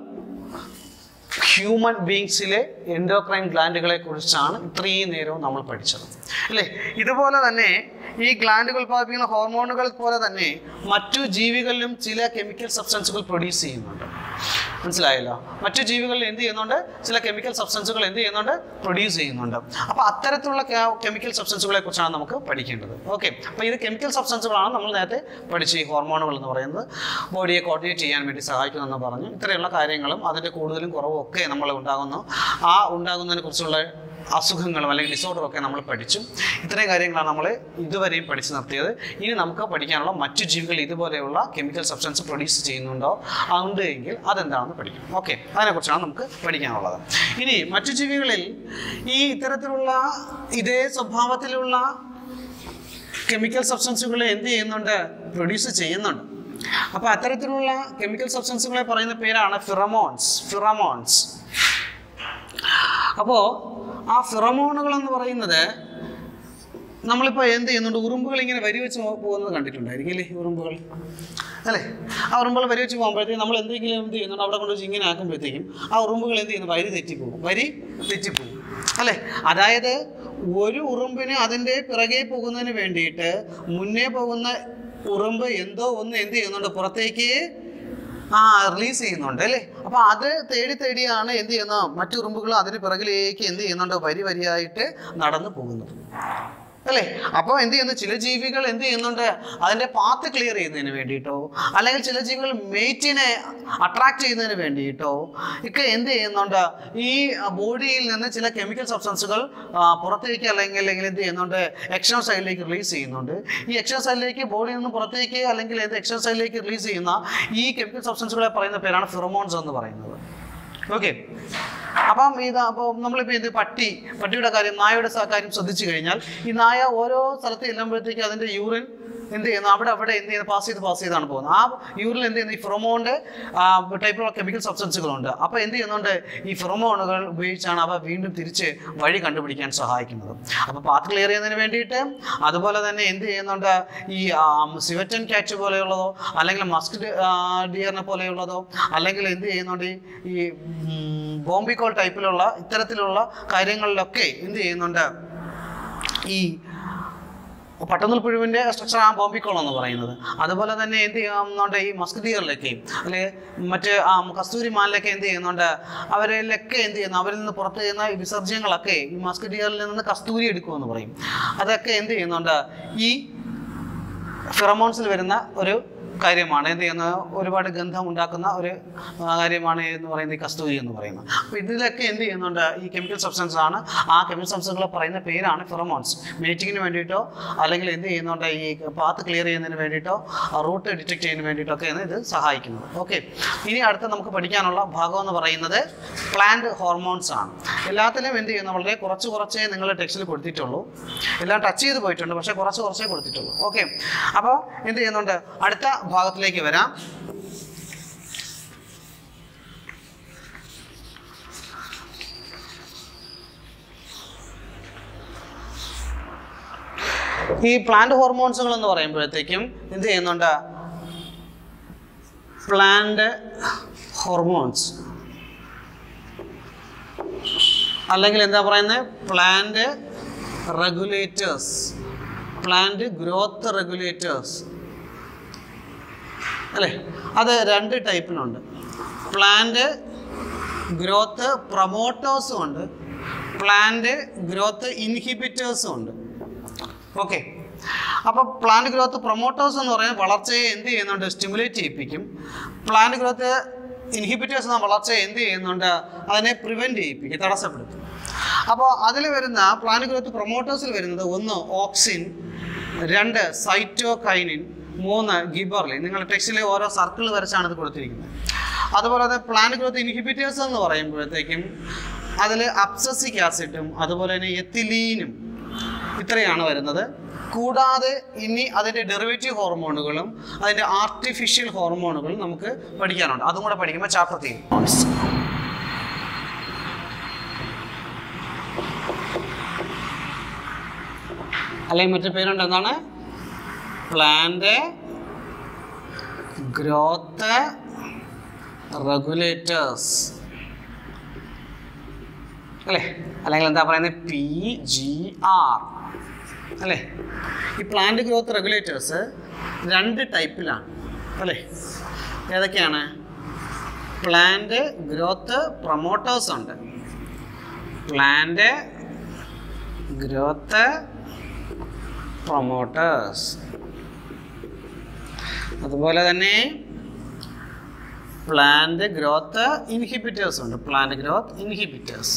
ഹ്യൂമൻ ബീങ്സിലെ എൻഡോക്രൈൻ ഗ്ലാൻഡുകളെ കുറിച്ചാണ് ഇത്രയും നേരവും നമ്മൾ പഠിച്ചത് അല്ലേ. ഇതുപോലെ തന്നെ ഈ ഗ്ലാൻഡുകൾ ഉൽപ്പാദിപ്പിക്കുന്ന ഹോർമോണുകൾ പോലെ തന്നെ മറ്റു ജീവികളിലും ചില കെമിക്കൽ സബ്സ്റ്റൻസുകൾ പ്രൊഡ്യൂസ് ചെയ്യുന്നുണ്ട്. മനസ്സിലായല്ലോ, മറ്റു ജീവികളിൽ എന്ത് ചെയ്യുന്നുണ്ട്, ചില കെമിക്കൽ സബ്സ്റ്റൻസുകൾ എന്ത് ചെയ്യുന്നുണ്ട്, പ്രൊഡ്യൂസ് ചെയ്യുന്നുണ്ട്. അപ്പോൾ അത്തരത്തിലുള്ള കെമിക്കൽ സബ്സ്റ്റൻസുകളെ കുറിച്ചാണ് നമുക്ക് പഠിക്കേണ്ടത്. ഓക്കെ, അപ്പോൾ ഇത് കെമിക്കൽ സബ്സ്റ്റൻസുകളാണ് നമ്മൾ നേരത്തെ പഠിച്ച ഈ ഹോർമോണുകൾ എന്ന് പറയുന്നത്. ബോഡിയെ കോർഡിനേറ്റ് ചെയ്യാൻ വേണ്ടി സഹായിക്കുമെന്ന് പറഞ്ഞു. ഇത്രയുള്ള കാര്യങ്ങളും അതിൻ്റെ കൂടുതലും കുറവും ഒക്കെ നമ്മൾ ഉണ്ടാകുന്നു. ആ ഉണ്ടാകുന്നതിനെ കുറിച്ചുള്ള അസുഖങ്ങളും അല്ലെങ്കിൽ ഡിസോർഡറൊക്കെ നമ്മൾ പഠിച്ചു. ഇത്രയും കാര്യങ്ങളാണ് നമ്മൾ ഇതുവരെയും പഠിച്ചു നിർത്തിയത്. ഇനി നമുക്ക് പഠിക്കാനുള്ള മറ്റു ജീവികൾ ഇതുപോലെയുള്ള കെമിക്കൽ സബ്സ്റ്റൻസ് പ്രൊഡ്യൂസ് ചെയ്യുന്നുണ്ടോ, ഉണ്ട് എങ്കിൽ അതെന്താണെന്ന് പഠിക്കും. ഓക്കെ, അതിനെക്കുറിച്ചാണ് നമുക്ക് പഠിക്കാനുള്ളത്. ഇനി മറ്റു ജീവികളിൽ ഈ ഇത്തരത്തിലുള്ള ഇതേ സ്വഭാവത്തിലുള്ള കെമിക്കൽ സബ്സ്റ്റൻസുകൾ എന്ത് ചെയ്യുന്നുണ്ട്, പ്രൊഡ്യൂസ് ചെയ്യുന്നുണ്ട്. അപ്പോൾ അത്തരത്തിലുള്ള കെമിക്കൽ സബ്സ്റ്റൻസുകളെ പറയുന്ന പേരാണ് ഫിറമോൺസ്. അപ്പോൾ ആ ഫിറമോണുകൾ എന്ന് പറയുന്നത് നമ്മളിപ്പോൾ എന്ത് ചെയ്യുന്നുണ്ട്, ഉറുമ്പുകൾ ഇങ്ങനെ വരി വെച്ച് പോകുന്നത് കണ്ടിട്ടുണ്ടായിരിക്കും അല്ലേ, ഉറുമ്പുകൾ അല്ലേ. ആ ഉറുമ്പുകൾ വരി വെച്ച് പോകുമ്പോഴത്തേക്കും നമ്മൾ എന്തെങ്കിലും എന്ത് ചെയ്യുന്നുണ്ട്, അവിടെ കൊണ്ടുവച്ച് ഇങ്ങനെ ആക്കുമ്പോഴത്തേക്കും ആ ഉറുമ്പുകൾ എന്ത് ചെയ്യുന്നു, വരി തെറ്റിപ്പോകും അല്ലേ. അതായത് ഒരു ഉറുമ്പിന് അതിൻ്റെ പിറകെ പോകുന്നതിന് വേണ്ടിയിട്ട് മുന്നേ പോകുന്ന ഉറുമ്പ് എന്തോ ഒന്ന് എന്ത് ചെയ്യുന്നുണ്ട്, പുറത്തേക്ക് റിലീസ് ചെയ്യുന്നുണ്ട് അല്ലേ. അപ്പോൾ അത് തേടിയാണ് എന്ത് ചെയ്യുന്നത്, മറ്റു ഉറുമ്പുകൾ അതിന് പിറകിലേക്ക് എന്ത് ചെയ്യുന്നുണ്ട്, വരിയായിട്ട് നടന്നു പോകുന്നത് അല്ലേ. അപ്പോൾ എന്ത് ചെയ്യുന്നു, ചില ജീവികൾ എന്ത് ചെയ്യുന്നുണ്ട്, അതിൻ്റെ പാത്ത് ക്ലിയർ ചെയ്യുന്നതിന് വേണ്ടിയിട്ടോ അല്ലെങ്കിൽ ചില ജീവികൾ മേറ്റിനെ അട്രാക്ട് ചെയ്യുന്നതിന് വേണ്ടിയിട്ടോ ഒക്കെ എന്ത് ചെയ്യുന്നുണ്ട്, ഈ ബോഡിയിൽ നിന്ന് ചില കെമിക്കൽ സബ്സ്റ്റൻസുകൾ പുറത്തേക്ക് അല്ലെങ്കിൽ എന്ത് ചെയ്യുന്നുണ്ട്, എക്സ്റ്റേണൽ സൈഡിലേക്ക് റിലീസ് ചെയ്യുന്നുണ്ട്. ഈ എക്സ്റ്റേണൽ സൈഡിലേക്ക് ബോഡിയിൽ നിന്ന് പുറത്തേക്ക് അല്ലെങ്കിൽ എക്സ്റ്റേണൽ സൈഡിലേക്ക് റിലീസ് ചെയ്യുന്ന ഈ കെമിക്കൽ സബ്സ്റ്റൻസുകളെ പറയുന്ന പേരാണ് ഫിറമോൺസ് എന്ന് പറയുന്നത്. ഓക്കെ. അപ്പം അപ്പോൾ നമ്മളിപ്പോൾ പട്ടിയുടെ കാര്യം, നായയുടെ കാര്യം ശ്രദ്ധിച്ചു കഴിഞ്ഞാൽ, ഈ നായ ഓരോ സ്ഥലത്ത് ചെല്ലുമ്പോഴത്തേക്ക് അതിൻ്റെ യൂറിൻ എന്ത് ചെയ്യുന്നു, അവിടെ എന്ത് ചെയ്യുന്നത്, പാസ് ചെയ്താണ് പോകുന്നത്. ആ യൂറിൽ എന്ത് ചെയ്യുന്നു, ഈ ഫിറമോണിൻ്റെ ടൈപ്പിലുള്ള കെമിക്കൽ സബ്സ്റ്റൻസുകളുണ്ട്. അപ്പോൾ എന്ത് ചെയ്യുന്നുണ്ട്, ഈ ഫിറമോണുകൾ ഉപയോഗിച്ചാണ് അവ വീണ്ടും തിരിച്ച് വഴി കണ്ടുപിടിക്കാൻ സഹായിക്കുന്നത്. അപ്പോൾ പാത്ത് ക്ലിയർ ചെയ്യുന്നതിന് വേണ്ടിയിട്ട്, അതുപോലെ തന്നെ എന്ത് ചെയ്യുന്നുണ്ട്, ഈ സിവറ്റൻ ക്യാറ്റ് പോലെയുള്ളതോ അല്ലെങ്കിൽ മസ്ക് ഡിയറിനെ പോലെയുള്ളതോ അല്ലെങ്കിൽ എന്ത് ചെയ്യുന്നുണ്ട്, ഈ ബോംബിക്കോൾ ടൈപ്പിലുള്ള ഇത്തരത്തിലുള്ള കാര്യങ്ങളിലൊക്കെ എന്ത് ചെയ്യുന്നുണ്ട്, ഈ പട്ടനൂൽ പുഴുവിൻ്റെ സ്ട്രക്ചർ ബോംബിക്കോൾ എന്ന് പറയുന്നത്. അതുപോലെ തന്നെ എന്ത് ചെയ്യുന്നുണ്ട്, ഈ മസ്ക് ഡിയറിലൊക്കെയും അല്ലെങ്കിൽ മറ്റ് കസ്തൂരി മാനിലൊക്കെ എന്ത് ചെയ്യുന്നുണ്ട്, അവരിലൊക്കെ എന്ത് ചെയ്യുന്നു, അവരിൽ നിന്ന് പുറത്തു ചെയ്യുന്ന വിസർജ്യങ്ങളൊക്കെ ഈ മസ്ക് ഡിയറിൽ നിന്ന് കസ്തൂരി എടുക്കുമെന്ന് പറയും. അതൊക്കെ എന്ത് ചെയ്യുന്നുണ്ട്, ഈ ഫിറമോൺസിൽ വരുന്ന ഒരു കാര്യമാണ്. എന്ത് ചെയ്യുന്നത്, ഒരുപാട് ഗന്ധം ഉണ്ടാക്കുന്ന ഒരു കാര്യമാണ് എന്ന് പറയുന്നത് ഈ കസ്തൂരി എന്ന് പറയുന്നത്. അപ്പോൾ ഇതിലൊക്കെ എന്ത് ചെയ്യുന്നുണ്ട്, ഈ കെമിക്കൽ സബ്സ്റ്റൻസ് ആണ്. ആ കെമിക്കൽ സബ്സ്റ്റൻസുകൾ പറയുന്ന പേരാണ് ഫിറമോൺസ്. മേറ്റിങ്ങിന് വേണ്ടിയിട്ടോ അല്ലെങ്കിൽ എന്ത് ചെയ്യുന്നുണ്ട്, ഈ പാത്ത് ക്ലിയർ ചെയ്യുന്നതിന് വേണ്ടിയിട്ടോ റൂട്ട് ഡിറ്റക്ട് ചെയ്യുന്നതിന് വേണ്ടിയിട്ടൊക്കെയാണ് ഇത് സഹായിക്കുന്നത്. ഓക്കെ. ഇനി അടുത്ത് നമുക്ക് പഠിക്കാനുള്ള ഭാഗം എന്ന് പറയുന്നത് പ്ലാന്റ് ഹോർമോൺസ് ആണ്. എല്ലാത്തിലും എന്ത് ചെയ്യുന്നു, വളരെ കുറച്ചേ നിങ്ങൾ ടെക്സ്റ്റിൽ കൊടുത്തിട്ടുള്ളൂ. എല്ലാം ടച്ച് ചെയ്ത് പോയിട്ടുണ്ട്, പക്ഷേ കുറച്ചേ കൊടുത്തിട്ടുള്ളൂ. ഓക്കെ. അപ്പോൾ എന്ത് ചെയ്യുന്നുണ്ട്, അടുത്ത ഭാഗത്തിലേക്ക് വരാം. ഈ പ്ലാന്റ് ഹോർമോൺസുകൾ എന്ന് പറയുമ്പോഴത്തേക്കും എന്ത് ചെയ്യുന്നുണ്ട്, പ്ലാന്റ് ഹോർമോൺസ് അല്ലെങ്കിൽ എന്താ പറയുന്നത്, plant regulators, plant growth regulators അല്ലേ. അത് രണ്ട് ടൈപ്പിലുണ്ട്. പ്ലാന്റ് ഗ്രോത്ത് പ്രൊമോട്ടേഴ്സും ഉണ്ട്, പ്ലാന്റ് ഗ്രോത്ത് ഇൻഹിബിറ്റേഴ്സും ഉണ്ട്. ഓക്കെ. അപ്പോൾ പ്ലാന്റ് ഗ്രോത്ത് പ്രൊമോട്ടേഴ്സ് എന്ന് പറയുന്നത് വളർച്ചയെ എന്ത് ചെയ്യുന്നുണ്ട്, സ്റ്റിമുലേറ്റ് ചെയ്യിപ്പിക്കും. പ്ലാന്റ് ഗ്രോത്ത് ഇൻഹിബിറ്റേഴ്സ് എന്ന വളർച്ചയെ എന്ത് ചെയ്യുന്നുണ്ട്, അതിനെ പ്രിവെൻറ്റ് ചെയ്യിപ്പിക്കും, തടസ്സപ്പെടുത്തും. അപ്പോൾ അതിൽ വരുന്ന പ്ലാന്റ് ഗ്രോത്ത് പ്രൊമോട്ടേഴ്സിൽ വരുന്നത് 1 ഓക്സിൻ, 2 സൈറ്റോകൈനിൻ, 3 ഗിബർലിൻ. നിങ്ങൾ ടെക്സ്റ്റിൽ ഓരോ സർക്കിൾ വരച്ചാണ് ഇത് കൊടുത്തിരിക്കുന്നത്. അതുപോലെ തന്നെ പ്ലാന്റ് ഗ്രോത്ത് ഇൻഹിബിറ്റേഴ്സ് എന്ന് പറയുമ്പോഴത്തേക്കും അതിൽ അബ്സസിക് ആസിഡും അതുപോലെ തന്നെ എത്തിലീനും ഇത്രയാണ് വരുന്നത്. കൂടാതെ ഇനി അതിൻ്റെ ഡെറിവേറ്റീവ് ഹോർമോണുകളും അതിൻ്റെ ആർട്ടിഫിഷ്യൽ ഹോർമോണുകളും നമുക്ക് പഠിക്കാനുണ്ട്. അതും കൂടെ പഠിക്കുമ്പോൾ ചാപ്റ്റർ തീരും. അല്ലെങ്കിൽ മറ്റു പേരുണ്ട്, എന്താണ്, പ്ലാന്റ് ഗ്രോത്ത് റെഗുലേറ്റേഴ്സ് അല്ലേ, അല്ലെങ്കിൽ എന്താ പറയുന്നത്, PGR അല്ലേ. ഈ പ്ലാന്റ് ഗ്രോത്ത് റെഗുലേറ്റേഴ്സ് 2 ടൈപ്പിലാണ് അല്ലേ. ഏതൊക്കെയാണ്, പ്ലാന്റ് ഗ്രോത്ത് പ്രൊമോട്ടേഴ്സ് ഉണ്ട്, പ്ലാന്റ് ഗ്രോത്ത് പ്രൊമോട്ടേഴ്സ്, അതുപോലെ തന്നെ പ്ലാന്റ് ഗ്രോത്ത് ഇൻഹിബിറ്റേഴ്സ് ഉണ്ട്, പ്ലാന്റ് ഗ്രോത്ത് ഇൻഹിബിറ്റേഴ്സ്.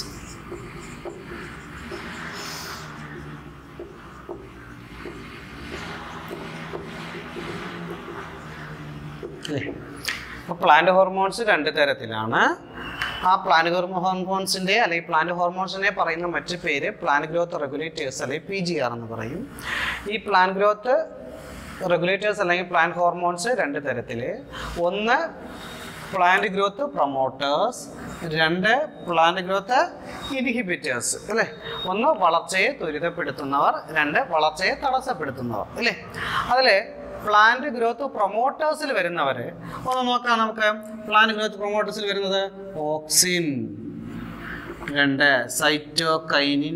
അപ്പോൾ പ്ലാന്റ് ഹോർമോൺസ് 2 തരത്തിലാണ്. ആ പ്ലാന്റ് ഹോർമോൺസിൻ്റെ അല്ലെങ്കിൽ പ്ലാന്റ് ഹോർമോൺസിനെ പറയുന്ന മറ്റു പേര് പ്ലാന്റ് ഗ്രോത്ത് റെഗുലേറ്റേഴ്സ് അല്ലെങ്കിൽ PGR എന്ന് പറയും. ഈ പ്ലാന്റ് ഗ്രോത്ത് റെഗുലേറ്റേഴ്സ് അല്ലെങ്കിൽ പ്ലാന്റ് ഹോർമോൺസ് 2 തരത്തിൽ. 1 plant growth promoters, 2 plant growth inhibitors അല്ലേ. 1 വളർച്ചയെ ത്വരിതപ്പെടുത്തുന്നവർ, 2 വളർച്ചയെ തടസ്സപ്പെടുത്തുന്നവർ അല്ലേ. അതിൽ പ്ലാന്റ് ഗ്രോത്ത് പ്രൊമോട്ടേഴ്സിൽ വരുന്നവർ ഒന്ന് നോക്കാം നമുക്ക്. പ്ലാന്റ് ഗ്രോത്ത് പ്രൊമോട്ടേഴ്സിൽ വരുന്നത് ഓക്സിൻ, 2 സൈറ്റോകൈനിൻ,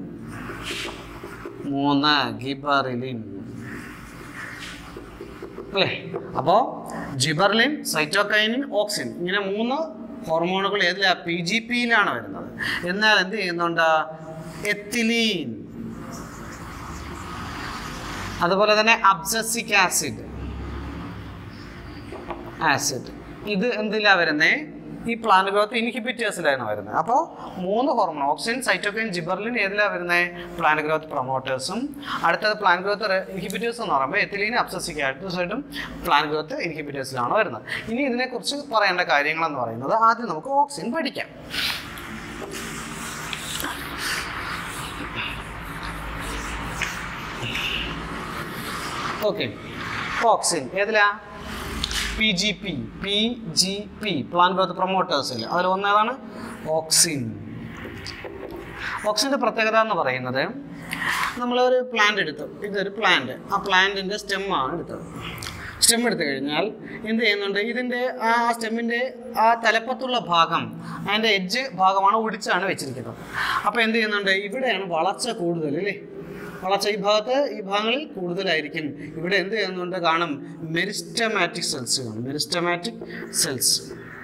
3 ഗിബറിലിൻ അല്ലേ? അപ്പോൾ ജിബർലിൻ, സൈറ്റോകൈനിൻ, ഓക്സിൻ ഇങ്ങനെ 3 ഹോർമോണുകൾ ഏതിലാണ്? PGP-യിലാണ് വരുന്നത്. എന്നാൽ എന്ത് ചെയ്യുന്നുണ്ട്? എത്തിലീൻ, അതുപോലെ തന്നെ അബ്സസിക് ആസിഡ് ഇത് എന്തിലാണ് വരുന്നത്? ഈ പ്ലാന്റ് ഗ്രോത്ത് ഇൻഹിബിറ്റേഴ്സിലാണ് വരുന്നത്. അപ്പോൾ 3 ഹോർമോൺ ഓക്സിൻ, സൈറ്റോകൈൻ, ജിബർലിൻ ഏതിലാണ് വരുന്നത്? പ്ലാന്റ് ഗ്രോത്ത് പ്രൊമോട്ടേഴ്സും. അടുത്തത് പ്ലാന്റ് ഗ്രോത്ത് ഇൻഹിബിറ്റേഴ്സ് എന്ന് പറയുമ്പോൾ എത്തിലീൻ, അബ്സസിക് ആസിഡും പ്ലാന്റ് ഗ്രോത്ത് ഇൻഹിബിറ്റേഴ്സിലാണ് വരുന്നത്. ഇനി ഇതിനെക്കുറിച്ച് പറയേണ്ട കാര്യങ്ങളെന്ന് പറയുന്നത്, ആദ്യം നമുക്ക് ഓക്സിൻ പഠിക്കാം. ഓക്കെ, ഓക്സിൻ ഏതിലാ? PGP പ്ലാന്റ് ഗ്രോത്ത് പ്രൊമോട്ടേഴ്സിൽ. അതിൽ ഒന്നേതാണ് ഓക്സിൻ. ഓക്സിൻ്റെ പ്രത്യേകത എന്ന് പറയുന്നത്, നമ്മളൊരു പ്ലാന്റ് എടുത്തു, ഇതൊരു പ്ലാന്റ്, ആ പ്ലാന്റിൻ്റെ സ്റ്റെമ്മാണ് എടുത്തത്. സ്റ്റെം എടുത്തു കഴിഞ്ഞാൽ എന്ത് ചെയ്യുന്നുണ്ട്? ഇതിൻ്റെ ആ സ്റ്റെമ്മിൻ്റെ ആ തലപ്പത്തുള്ള ഭാഗം, അതിൻ്റെ എഡ്ജ് ഭാഗമാണ് ഒടിച്ചാണ് വെച്ചിരിക്കുന്നത്. അപ്പോൾ എന്ത് ചെയ്യുന്നുണ്ട്? ഇവിടെയാണ് വളർച്ച കൂടുതൽ അല്ലേ? വളർച്ച ഈ ഭാഗങ്ങളിൽ കൂടുതലായിരിക്കും. ഇവിടെ എന്ത് ചെയ്യുന്നുണ്ട്? കാണും മെരിസ്റ്റമാറ്റിക് സെൽസ് കാണും. മെരിസ്റ്റമാറ്റിക് സെൽസ്,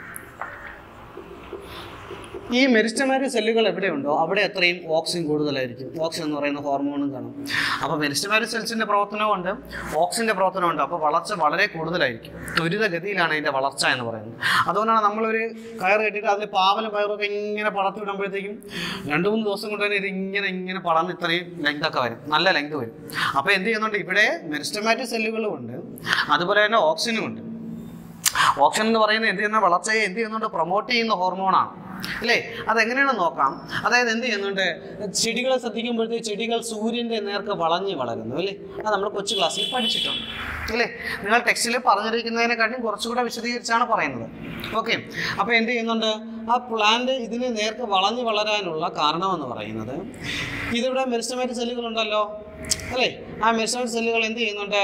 ഈ മെരിസ്റ്റമാറ്റിക് സെല്ലുകൾ എവിടെയുണ്ടോ അവിടെ അത്രയും ഓക്സിൻ കൂടുതലായിരിക്കും. ഓക്സിൻ എന്ന് പറയുന്ന ഹോർമോണും കാണും. അപ്പോൾ മെരിസ്റ്റമാറ്റിക് സെൽസിൻ്റെ പ്രവർത്തനമുണ്ട്, ഓക്സിൻ്റെ പ്രവർത്തനമുണ്ട്. അപ്പോൾ വളർച്ച വളരെ കൂടുതലായിരിക്കും. ത്വരിതഗതിയിലാണ് അതിൻ്റെ വളർച്ച എന്ന് പറയുന്നത്. അതുകൊണ്ടാണ് നമ്മളൊരു കയർ കെട്ടിയിട്ട് അതിൽ പാവലും പയറൊക്കെ ഇങ്ങനെ പടർത്തി വിടുമ്പോഴത്തേക്കും 2-3 ദിവസം കൊണ്ട് തന്നെ ഇത് ഇങ്ങനെ പടർന്ന് ഇത്രയും ലെങ്തൊക്കെ വരും, നല്ല ലെങ്ത് വരും. അപ്പോൾ എന്ത് ചെയ്യുന്നുണ്ട്? ഇവിടെ മെരിസ്റ്റമാറ്റിക് സെല്ലുകളും ഉണ്ട്, അതുപോലെ തന്നെ ഓക്സിനും ഉണ്ട്. ഓക്സിൻ എന്ന് പറയുന്നത് എന്ത് ചെയ്യുന്ന വളർച്ചയെ എന്ത് ചെയ്യുന്നുണ്ട്? പ്രൊമോട്ട് ചെയ്യുന്ന ഹോർമോണാണ് അല്ലേ? അതെങ്ങനെയാണെന്ന് നോക്കാം. അതായത് എന്ത് ചെയ്യുന്നുണ്ട്? ചെടികളെ ശ്രദ്ധിക്കുമ്പോഴത്തേക്ക് ചെടികൾ സൂര്യൻ്റെ നേർക്ക് വളഞ്ഞ് വളരുന്നു അല്ലേ? അത് നമ്മൾ കൊച്ചു ക്ലാസ്സിൽ പഠിച്ചിട്ടുണ്ട് അല്ലേ? നിങ്ങൾ ടെക്സ്റ്റിൽ പറഞ്ഞിരിക്കുന്നതിനെക്കാട്ടും കുറച്ചുകൂടെ വിശദീകരിച്ചാണ് പറയുന്നത്. ഓക്കെ, അപ്പോൾ എന്ത് ചെയ്യുന്നുണ്ട്? ആ പ്ലാന്റ് ഇതിനെ നേർക്ക് വളഞ്ഞ് വളരാനുള്ള കാരണമെന്ന് പറയുന്നത്, ഇതിവിടെ മെരിസ്റ്റമാറ്റിക് സെല്ലുകളുണ്ടല്ലോ അല്ലേ? ആ മെരിസ്റ്റമാറ്റിക് സെല്ലുകൾ എന്ത് ചെയ്യുന്നുണ്ട്?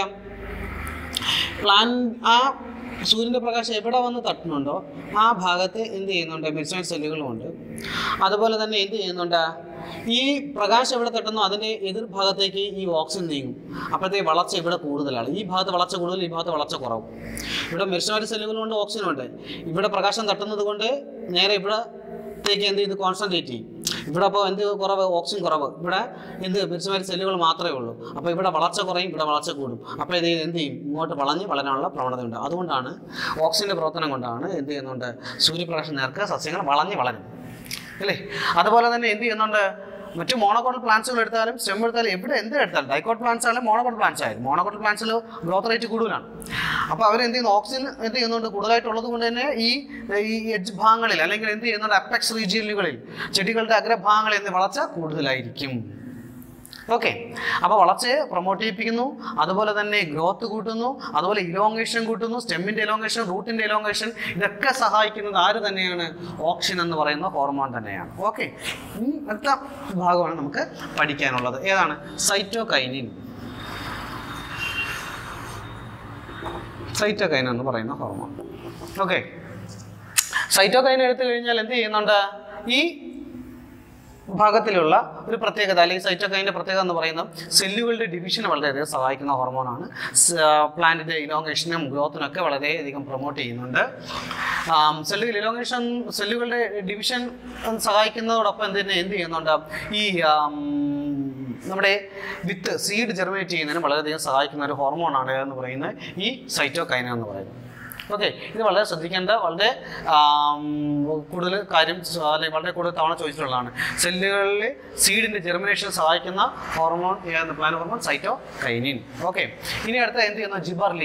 ആ സൂര്യൻ്റെ പ്രകാശം എവിടെ വന്ന് തട്ടുന്നുണ്ടോ ആ ഭാഗത്ത് എന്ത് ചെയ്യുന്നുണ്ട്? മെരിസ്റ്റമാറ്റിക് സെല്ലുകളുമുണ്ട്. അതുപോലെ തന്നെ എന്ത് ചെയ്യുന്നുണ്ട്? ഈ പ്രകാശം എവിടെ തട്ടുന്നു അതിൻ്റെ എതിർഭാഗത്തേക്ക് ഈ ഓക്സിൻ നീങ്ങും. അപ്പോഴത്തേക്ക് വളർച്ച ഇവിടെ കൂടുതലാണ്. ഈ ഭാഗത്ത് വളർച്ച കൂടുതൽ, ഈ ഭാഗത്ത് വളർച്ച കുറവ്. ഇവിടെ മെരിസ്റ്റമാറ്റിക് സെല്ലുകളുണ്ട്, ഓക്സിനുണ്ട്. ഇവിടെ പ്രകാശം തട്ടുന്നത് കൊണ്ട് നേരെ ഇവിടത്തേക്ക് എന്ത് ചെയ്ത് കോൺസെൻട്രേറ്റ് ചെയ്യും. ഇവിടെ അപ്പോൾ എന്ത് കുറവ്? ഓക്സിജൻ കുറവ്. ഇവിടെ എന്ത് മെരിസ്റ്റമാറ്റിക് സെല്ലുകൾ മാത്രമേ ഉള്ളൂ. അപ്പോൾ ഇവിടെ വളർച്ച കുറയും, ഇവിടെ വളർച്ച കൂടും. അപ്പോൾ ഇത് എന്ത് ചെയ്യും? ഇങ്ങോട്ട് വളരാനുള്ള പ്രവണതയുണ്ട്. അതുകൊണ്ടാണ് ഓക്സിജൻ്റെ പ്രവർത്തനം കൊണ്ടാണ് എന്ത് ചെയ്യുന്നുണ്ട്? സൂര്യപ്രകാശം നേർക്ക് സസ്യങ്ങൾ വളഞ്ഞ് വളരും അല്ലേ? അതുപോലെ തന്നെ എന്ത് ചെയ്യുന്നുണ്ട്? മറ്റു മോണോകോട്ടൽ പ്ലാന്റ്സുകൾ എടുത്താലും സ്റ്റെം എടുത്താലും എവിടെ എന്ത് എടുത്താലും ഡൈക്കോട്ട് പ്ലാന്റ്സ് ആയാലും മോണോകോട്ടൽ പ്ലാന്റ്സ് ആയാലും മോണോകോട്ടൽ പ്ലാന്റ്സിൽ ഗ്രോത്ത് റേറ്റ് കൂടുതലാണ്. അപ്പോൾ അവരെന്ത് ചെയ്യുന്നു? ഓക്സിജൻ എന്ത് ചെയ്യുന്നുണ്ട്? കൂടുതലായിട്ടുള്ളത് കൊണ്ട് തന്നെ ഈ എഡ്ജ് ഭാഗങ്ങളിൽ അല്ലെങ്കിൽ എന്ത് ചെയ്യുന്നുണ്ട്? അപ്പെക്സ് റീജിയനുകളിൽ ചെടികളുടെ അഗ്രഭാഗങ്ങളിൽ വളർച്ച കൂടുതലായിരിക്കും. ഓക്കെ, അപ്പോൾ വളർച്ചയെ പ്രൊമോട്ട് ചെയ്യിപ്പിക്കുന്നു, അതുപോലെ തന്നെ ഗ്രോത്ത് കൂട്ടുന്നു, അതുപോലെ ഇലോങ്ങേഷൻ കൂട്ടുന്നു, സ്റ്റെമ്മിൻ്റെ ഇലോങ്ങേഷൻ, റൂട്ടിൻ്റെ ഇലോങ്ങേഷൻ, ഇതൊക്കെ സഹായിക്കുന്നത് ആര് തന്നെയാണ്? ഓക്സിൻ എന്ന് പറയുന്ന ഹോർമോൺ തന്നെയാണ്. ഓക്കെ, അടുത്ത ഭാഗമാണ് നമുക്ക് പഠിക്കാനുള്ളത്. ഏതാണ്? സൈറ്റോകൈനിൻ. സൈറ്റോകൈൻ എന്ന് പറയുന്ന ഹോർമോൺ. ഓക്കെ, സൈറ്റോകൈൻ എടുത്തു കഴിഞ്ഞാൽ എന്ത് ചെയ്യുന്നുണ്ട്? ഈ ഭാഗത്തിലുള്ള ഒരു പ്രത്യേകത അല്ലെങ്കിൽ സൈറ്റോകൈനിൻ്റെ പ്രത്യേകത എന്ന് പറയുന്നത് സെല്ലുകളുടെ ഡിവിഷന് വളരെയധികം സഹായിക്കുന്ന ഹോർമോണാണ്. പ്ലാന്റിൻ്റെ ഇലോങ്ങേഷനും ഗ്രോത്തിനൊക്കെ വളരെയധികം പ്രൊമോട്ട് ചെയ്യുന്നുണ്ട്. സെല്ലുകളുടെ ഡിവിഷൻ സഹായിക്കുന്നതോടൊപ്പം എന്ത് ചെയ്യുന്നുണ്ട്? ഈ നമ്മുടെ വിത്ത് സീഡ് ജെർമിനേറ്റ് ചെയ്യുന്നതിന് വളരെയധികം സഹായിക്കുന്ന ഒരു ഹോർമോണാണ് എന്ന് പറയുന്നത് ഈ സൈറ്റോകൈൻ എന്ന് പറയുന്നത്. ഓക്കെ, ഇത് വളരെ ശ്രദ്ധിക്കേണ്ട, വളരെ കൂടുതൽ കാര്യം അല്ലെങ്കിൽ വളരെ കൂടുതൽ തവണ ചോദിച്ചിട്ടുള്ളതാണ്. സെല്ലുകളിൽ സീഡിൻ്റെ ജെർമിനേഷൻ സഹായിക്കുന്ന ഹോർമോൺ ഏതാണ്? Plant hormone cytokinin. ഓക്കെ, ഇനി അടുത്ത എന്ത് ചെയ്യുന്നു?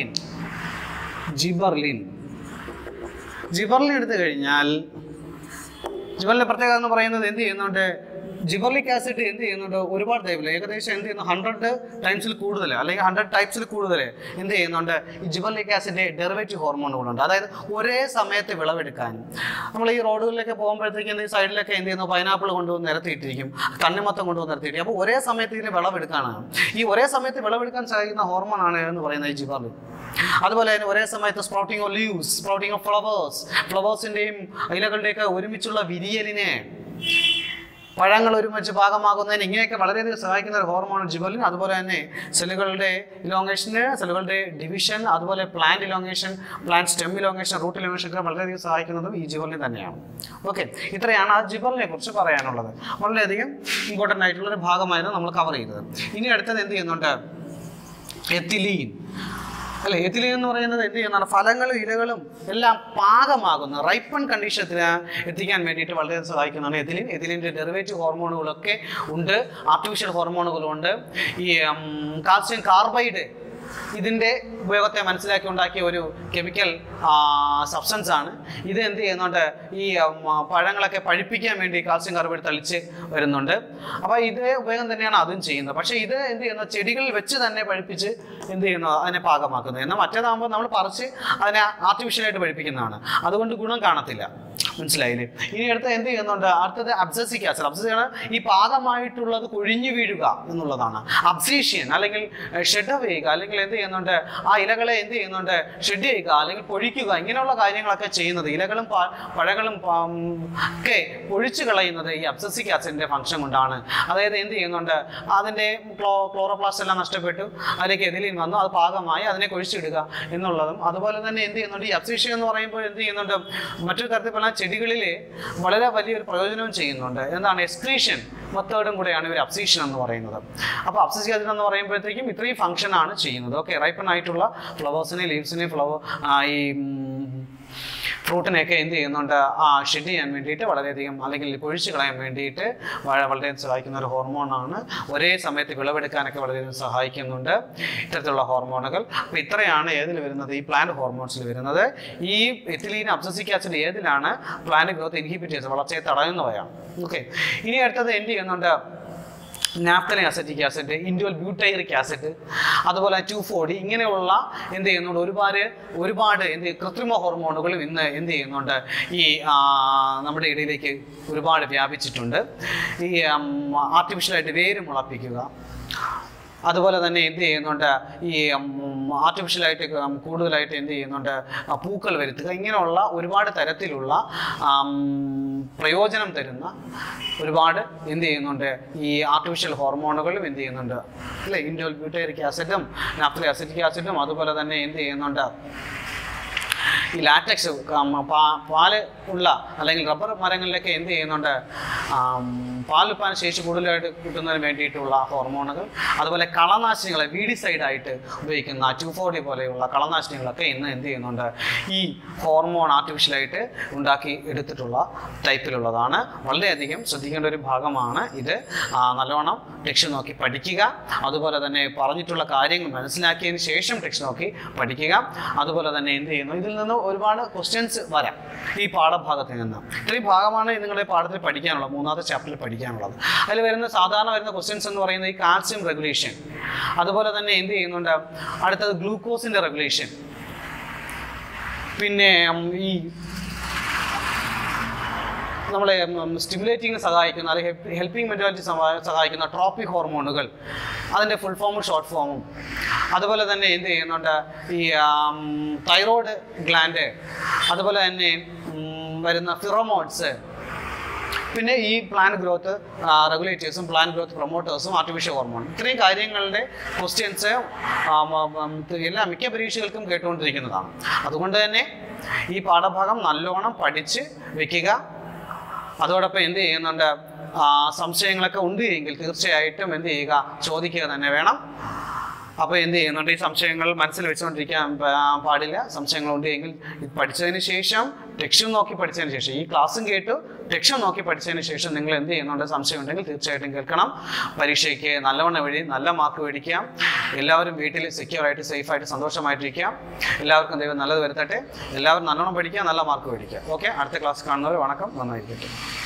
ജിബർലിൻ എടുത്തു കഴിഞ്ഞാൽ ജിബർലിൻ്റെ പ്രത്യേകത എന്ന് പറയുന്നത് എന്ത് ചെയ്യുന്നുണ്ട്? ജിബർലിക് ആസിഡ് എന്ത് ചെയ്യുന്നുണ്ട്? ഒരുപാട് ടൈപ്പിൽ ഏകദേശം എന്ത് ചെയ്യുന്നു? 100 ടൈംസിൽ കൂടുതൽ അല്ലെങ്കിൽ 100 ടൈപ്സിൽ കൂടുതൽ എന്ത് ചെയ്യുന്നുണ്ട്? ഈ ജിബർലിക് ആസിഡ് ഡെറിവേറ്റീവ് ഹോർമോണുകളുണ്ട്. അതായത് ഒരേ സമയത്ത് വിളവെടുക്കാൻ നമ്മൾ ഈ റോഡുകളിലൊക്കെ പോകുമ്പോഴത്തേക്ക് എന്ത് സൈഡിലൊക്കെ എന്ത് ചെയ്യുന്നു? പൈനാപ്പിൾ കൊണ്ടുവന്ന് നിരത്തിയിട്ടിരിക്കും, തണ്ണിമത്തം കൊണ്ടുവന്ന് നിരത്തിയിട്ടിരിക്കും. അപ്പോൾ ഒരേ സമയത്ത് ഇതിന് വിളവെടുക്കാനാണ്. ഈ ഒരേ സമയത്ത് വിളവെടുക്കാൻ സഹായിക്കുന്ന ഹോർമോണാണ് എന്ന് പറയുന്നത് ഈ ജിബർലിൻ. അതുപോലെ തന്നെ ഒരേ സമയത്ത് sprouting of leaves, sprouting of ഫ്ലവേഴ്സിൻ്റെയും ഇലകളുടെയൊക്കെ ഒരുമിച്ചുള്ള വിരിയലിനെ പഴങ്ങൾ ഒരുമിച്ച് പാകമാകുന്നതിന് ഇങ്ങനെയൊക്കെ വളരെയധികം സഹായിക്കുന്ന ഒരു ഹോർമോൺ ജിബലിൻ. അതുപോലെ തന്നെ സെല്ലുകളുടെ ഇലോങ്ങേഷന്, സെല്ലുകളുടെ ഡിവിഷൻ, അതുപോലെ plant elongation, plant stem elongation, root elongation ഒക്കെ വളരെയധികം സഹായിക്കുന്നതും ഈ ജിബലിൻ തന്നെയാണ്. ഓക്കെ, ഇത്രയാണ് ആ ജിബലിനെ കുറിച്ച് പറയാനുള്ളത്. വളരെയധികം ഇമ്പോർട്ടൻ്റ് ആയിട്ടുള്ളൊരു ഭാഗമായിരുന്നു നമ്മൾ കവർ ചെയ്തത്. ഇനി അടുത്തത് എന്ത് ചെയ്യുന്നുണ്ട്? എത്തിലീൻ അല്ലെ. എത്തിലീൻ എന്ന് പറയുന്നത് എന്ത് ചെയ്യുന്നതാണ്? ഫലങ്ങളും ഇലകളും എല്ലാം പാകമാകുന്ന റൈപ്പൺ കണ്ടീഷത്തിൽ എത്തിക്കാൻ വേണ്ടിയിട്ട് വളരെ സഹായിക്കുന്നതാണ് എത്തിലീൻ. എത്തിലീൻ്റെ ഡെറിവേറ്റീവ് ഹോർമോണുകളൊക്കെ ഉണ്ട്, ആർട്ടിഫിഷ്യൽ ഹോർമോണുകളുണ്ട്. ഈ കാൽസ്യം കാർബൈഡ് ഇതിൻ്റെ ഉപയോഗത്തെ മനസ്സിലാക്കി ഉണ്ടാക്കിയ ഒരു കെമിക്കൽ സബ്സ്റ്റൻസ് ആണ് ഇത്. എന്ത് ചെയ്യുന്നുണ്ട്? ഈ പഴങ്ങളൊക്കെ പഴുപ്പിക്കാൻ വേണ്ടി കാൽസ്യം കാർബൈഡ് തളിച്ച് വരുന്നുണ്ട്. അപ്പോൾ ഇതേ ഉപയോഗം തന്നെയാണ് അതും ചെയ്യുന്നത്. പക്ഷേ ഇത് എന്ത് ചെയ്യുന്നത്? ചെടികളിൽ വെച്ച് തന്നെ പഴുപ്പിച്ച് എന്ത് ചെയ്യുന്നു? അതിനെ പാകമാക്കുന്നത്. എന്നാൽ മറ്റേതാകുമ്പോൾ നമ്മൾ പറിച്ച് അതിനെ ആർട്ടിഫിഷ്യലായിട്ട് പഴുപ്പിക്കുന്നതാണ്, അതുകൊണ്ട് ഗുണം കാണത്തില്ല. മനസ്സിലായില്ലേ? ഇനി അടുത്ത് എന്ത് ചെയ്യുന്നുണ്ട്? അടുത്തത് അബ്സസിക് ആസിഡ്. അബ്സസിയാണ് ഈ പാകമായിട്ടുള്ളത് കൊഴിഞ്ഞു വീഴുക എന്നുള്ളതാണ്. അബ്സീഷ്യൻ അല്ലെങ്കിൽ ഷെഡ് ചെയ്യുക, അല്ലെങ്കിൽ എന്ത് ചെയ്യുന്നുണ്ട്? ആ ഇലകളെ എന്ത് ചെയ്യുന്നുണ്ട്? ഷെഡ് ചെയ്യുക അല്ലെങ്കിൽ പൊഴിക്കുക, ഇങ്ങനെയുള്ള കാര്യങ്ങളൊക്കെ ചെയ്യുന്നത്. ഇലകളും പഴങ്ങളും ഒക്കെ പൊഴിച്ചു കളയുന്നത് ഈ അബ്സസിക് ആസിഡിന്റെ ഫംഗ്ഷൻ കൊണ്ടാണ്. അതായത് എന്ത് ചെയ്യുന്നുണ്ട്? അതിൻ്റെ ക്ലോറോപ്ലാസ്റ്റ് എല്ലാം നഷ്ടപ്പെട്ടു, അതിലേക്ക് എതിലീൻ വന്നു, അത് പാകമായി അതിനെ കൊഴിച്ചിടുക എന്നുള്ളതും. അതുപോലെ തന്നെ എന്ത് ചെയ്യുന്നുണ്ട്? ഈ അബ്സീഷ്യൻ എന്ന് പറയുമ്പോൾ എന്ത് ചെയ്യുന്നുണ്ട്? മറ്റൊരു തരത്തിൽ പറഞ്ഞാൽ ചെടികളിൽ വളരെ വലിയൊരു പ്രയോജനവും ചെയ്യുന്നുണ്ട്. എന്താണ്? എക്സ്ക്രീഷൻ മെത്തേഡും കൂടെയാണ് ഇവർ അബ്സീഷൻ എന്ന് പറയുന്നത്. അപ്പോൾ അബ്സസിക് ആസിഡ് എന്ന് പറയുമ്പോഴത്തേക്കും ഇത്രയും ഫംഗ്ഷൻ ആണ് ചെയ്യുന്നത്. ഓക്കെ, റൈപ്പൺ ആയിട്ടുള്ള ഫ്ലവേഴ്സിനെ, ലീവ്സിനെ, ഈ ഫ്രൂട്ടിനെയൊക്കെ എന്ത് ചെയ്യുന്നുണ്ട്? ഷെഡ് ചെയ്യാൻ വേണ്ടിയിട്ട് വളരെയധികം, അല്ലെങ്കിൽ പൊഴിച്ചു കളയാൻ വേണ്ടിയിട്ട് വളരെ സഹായിക്കുന്ന ഒരു ഹോർമോണാണ്. ഒരേ സമയത്ത് വിളവെടുക്കാനൊക്കെ വളരെയധികം സഹായിക്കുന്നുണ്ട് ഇത്തരത്തിലുള്ള ഹോർമോണുകൾ. അപ്പോൾ ഇത്രയാണ് ഏതിൽ വരുന്നത്? ഈ പ്ലാന്റ് ഹോർമോൺസിൽ വരുന്നത്. ഈ എത്തിലീൻ, അബ്സസിക് ആസിഡ് ഏതിലാണ്? പ്ലാന്റ് ഗ്രോത്ത് ഇൻഹിബിറ്റ് ചെയ്ത് വളർച്ചയെ തടയുന്നവയാണ്. ഓക്കെ, ഇനി അടുത്തത് എന്ത് ചെയ്യുന്നുണ്ട്? Naphthalene acetic acid, indole butyric acid, അതുപോലെ 2,4-D ഇങ്ങനെയുള്ള എന്ത് ചെയ്യുന്നുണ്ട്? ഒരുപാട് കൃത്രിമ ഹോർമോണുകളും ഇന്ന് എന്ത് ചെയ്യുന്നുണ്ട്? ഈ നമ്മുടെ ഇടയിലേക്ക് ഒരുപാട് വ്യാപിച്ചിട്ടുണ്ട്. ഈ ആർട്ടിഫിഷ്യലായിട്ട് വേര് മുളപ്പിക്കുക, അതുപോലെ തന്നെ എന്ത് ചെയ്യുന്നുണ്ട്? ഈ ആർട്ടിഫിഷ്യലായിട്ട് കൂടുതലായിട്ട് എന്ത് ചെയ്യുന്നുണ്ട്? പൂക്കൾ വരുത്തുക, ഇങ്ങനെയുള്ള ഒരുപാട് തരത്തിലുള്ള പ്രയോജനം തരുന്ന ഒരുപാട് എന്ത് ചെയ്യുന്നുണ്ട്? ഈ ആർട്ടിഫിഷ്യൽ ഹോർമോണുകളും എന്ത് ചെയ്യുന്നുണ്ട്? അല്ലേ, ഇൻഡോൾ ബ്യൂട്ടൈറിക് ആസിഡും നാഫ്തലിൻ അസറ്റിക് ആസിഡും, അതുപോലെ തന്നെ എന്ത് ചെയ്യുന്നുണ്ട്? ഈ ലാറ്റക്സ്, പാല് ഉള്ള അല്ലെങ്കിൽ റബ്ബർ മരങ്ങളിലൊക്കെ എന്ത് ചെയ്യുന്നുണ്ട്? പാൽ ഉൽപ്പാദന ശേഷി കൂടുതലായിട്ട് കിട്ടുന്നതിന് വേണ്ടിയിട്ടുള്ള ഹോർമോണുകൾ. അതുപോലെ കളനാശിനികൾ, വീഡിസൈഡായിട്ട് ഉപയോഗിക്കുന്ന 2,4-D പോലെയുള്ള കളനാശിനികളൊക്കെ ഇന്ന് എന്ത് ചെയ്യുന്നുണ്ട്? ഈ ഹോർമോൺ ആർട്ടിഫിഷ്യലായിട്ട് ഉണ്ടാക്കി എടുത്തിട്ടുള്ള ടൈപ്പിലുള്ളതാണ്. വളരെയധികം ശ്രദ്ധിക്കേണ്ട ഒരു ഭാഗമാണ് ഇത്. നല്ലോണം ടെക്സ്റ്റ് നോക്കി പഠിക്കുക, അതുപോലെ തന്നെ പറഞ്ഞിട്ടുള്ള കാര്യങ്ങൾ മനസ്സിലാക്കിയതിന് ശേഷം ടെക്സ്റ്റ് നോക്കി പഠിക്കുക. അതുപോലെ തന്നെ എന്ത് ചെയ്യുന്നു? ഇതിൽ നിന്ന് ഒരുപാട് ക്വസ്റ്റ്യൻസ് വരാം ഈ പാഠഭാഗത്തിൽ നിന്ന്. ഇത്രയും ഭാഗമാണ് നിങ്ങളുടെ പാഠത്തിൽ പഠിക്കാനുള്ളത്, മൂന്നാമത്തെ ചാപ്റ്ററിൽ പഠിക്കാനുള്ളത്. അതിൽ വരുന്ന സാധാരണ വരുന്ന ക്വസ്റ്റ്യൻസ് എന്ന് പറയുന്നത് ഈ കാൽസ്യം റെഗുലേഷൻ, അതുപോലെ തന്നെ എന്ത് ചെയ്യുന്നുണ്ട്? അടുത്തത് ഗ്ലൂക്കോസിന്റെ റെഗുലേഷൻ, പിന്നെ ഈ നമ്മളെ സ്റ്റിമുലേറ്റിങ്ങിന് സഹായിക്കുന്ന അല്ലെങ്കിൽ ഹെൽപ്പിംഗ് മെന്റാലിറ്റി സഹായിക്കുന്ന ട്രോപ്പിക് ഹോർമോണുകൾ, അതിൻ്റെ ഫുൾ ഫോമും ഷോർട്ട് ഫോമും. അതുപോലെ തന്നെ എന്ത് ചെയ്യുന്നുണ്ട്? ഈ തൈറോയ്ഡ് ഗ്ലാൻഡ്, അതുപോലെ തന്നെ വരുന്ന ഫിറോമോൺസ്, പിന്നെ ഈ പ്ലാന്റ് ഗ്രോത്ത് റെഗുലേറ്റേഴ്സും പ്ലാന്റ് ഗ്രോത്ത് പ്രൊമോട്ടേഴ്സും ആർട്ടിഫിഷ്യൽ ഹോർമോൺ. ഇത്രയും കാര്യങ്ങളുടെ ക്വസ്റ്റ്യൻസ് എല്ലാ മിക്ക പരീക്ഷകൾക്കും കേട്ടുകൊണ്ടിരിക്കുന്നതാണ്. അതുകൊണ്ട് തന്നെ ഈ പാഠഭാഗം നല്ലോണം പഠിച്ച് വെക്കുക. അതോടൊപ്പം എന്ത് ചെയ്യുന്നുണ്ട്? സംശയങ്ങളൊക്കെ ഉണ്ട് എങ്കിൽ തീർച്ചയായിട്ടും എന്ത് ചെയ്യുക? ചോദിക്കുക തന്നെ വേണം. അപ്പോൾ എന്ത് ചെയ്യുന്നുണ്ട്? ഈ സംശയങ്ങൾ മനസ്സിൽ വെച്ചുകൊണ്ടിരിക്കാൻ പാടില്ല. സംശയങ്ങളുണ്ട് എങ്കിൽ പഠിച്ചതിന് ശേഷം, ടെക്സ്റ്റും നോക്കി പഠിച്ചതിന് ശേഷം, ഈ ക്ലാസ്സും കേട്ടു ടെക്സ്റ്റും നോക്കി പഠിച്ചതിന് ശേഷം നിങ്ങൾ എന്ത് ചെയ്യുന്നുണ്ട്? സംശയം ഉണ്ടെങ്കിൽ തീർച്ചയായിട്ടും കേൾക്കണം. പരീക്ഷയ്ക്ക് നല്ലവണ്ണം വഴി നല്ല മാർക്ക് മേടിക്കാം. എല്ലാവരും വീട്ടിൽ സെക്യൂറായിട്ട്, സേഫായിട്ട്, സന്തോഷമായിട്ടിരിക്കാം. എല്ലാവർക്കും ദൈവം നല്ലത് വരുത്തട്ടെ. എല്ലാവരും നല്ലോണം പഠിക്കുക, നല്ല മാർക്ക് മേടിക്കുക. ഓക്കെ, അടുത്ത ക്ലാസ് കാണുന്നവർ വണക്കം, നന്നായിരിക്കട്ടെ.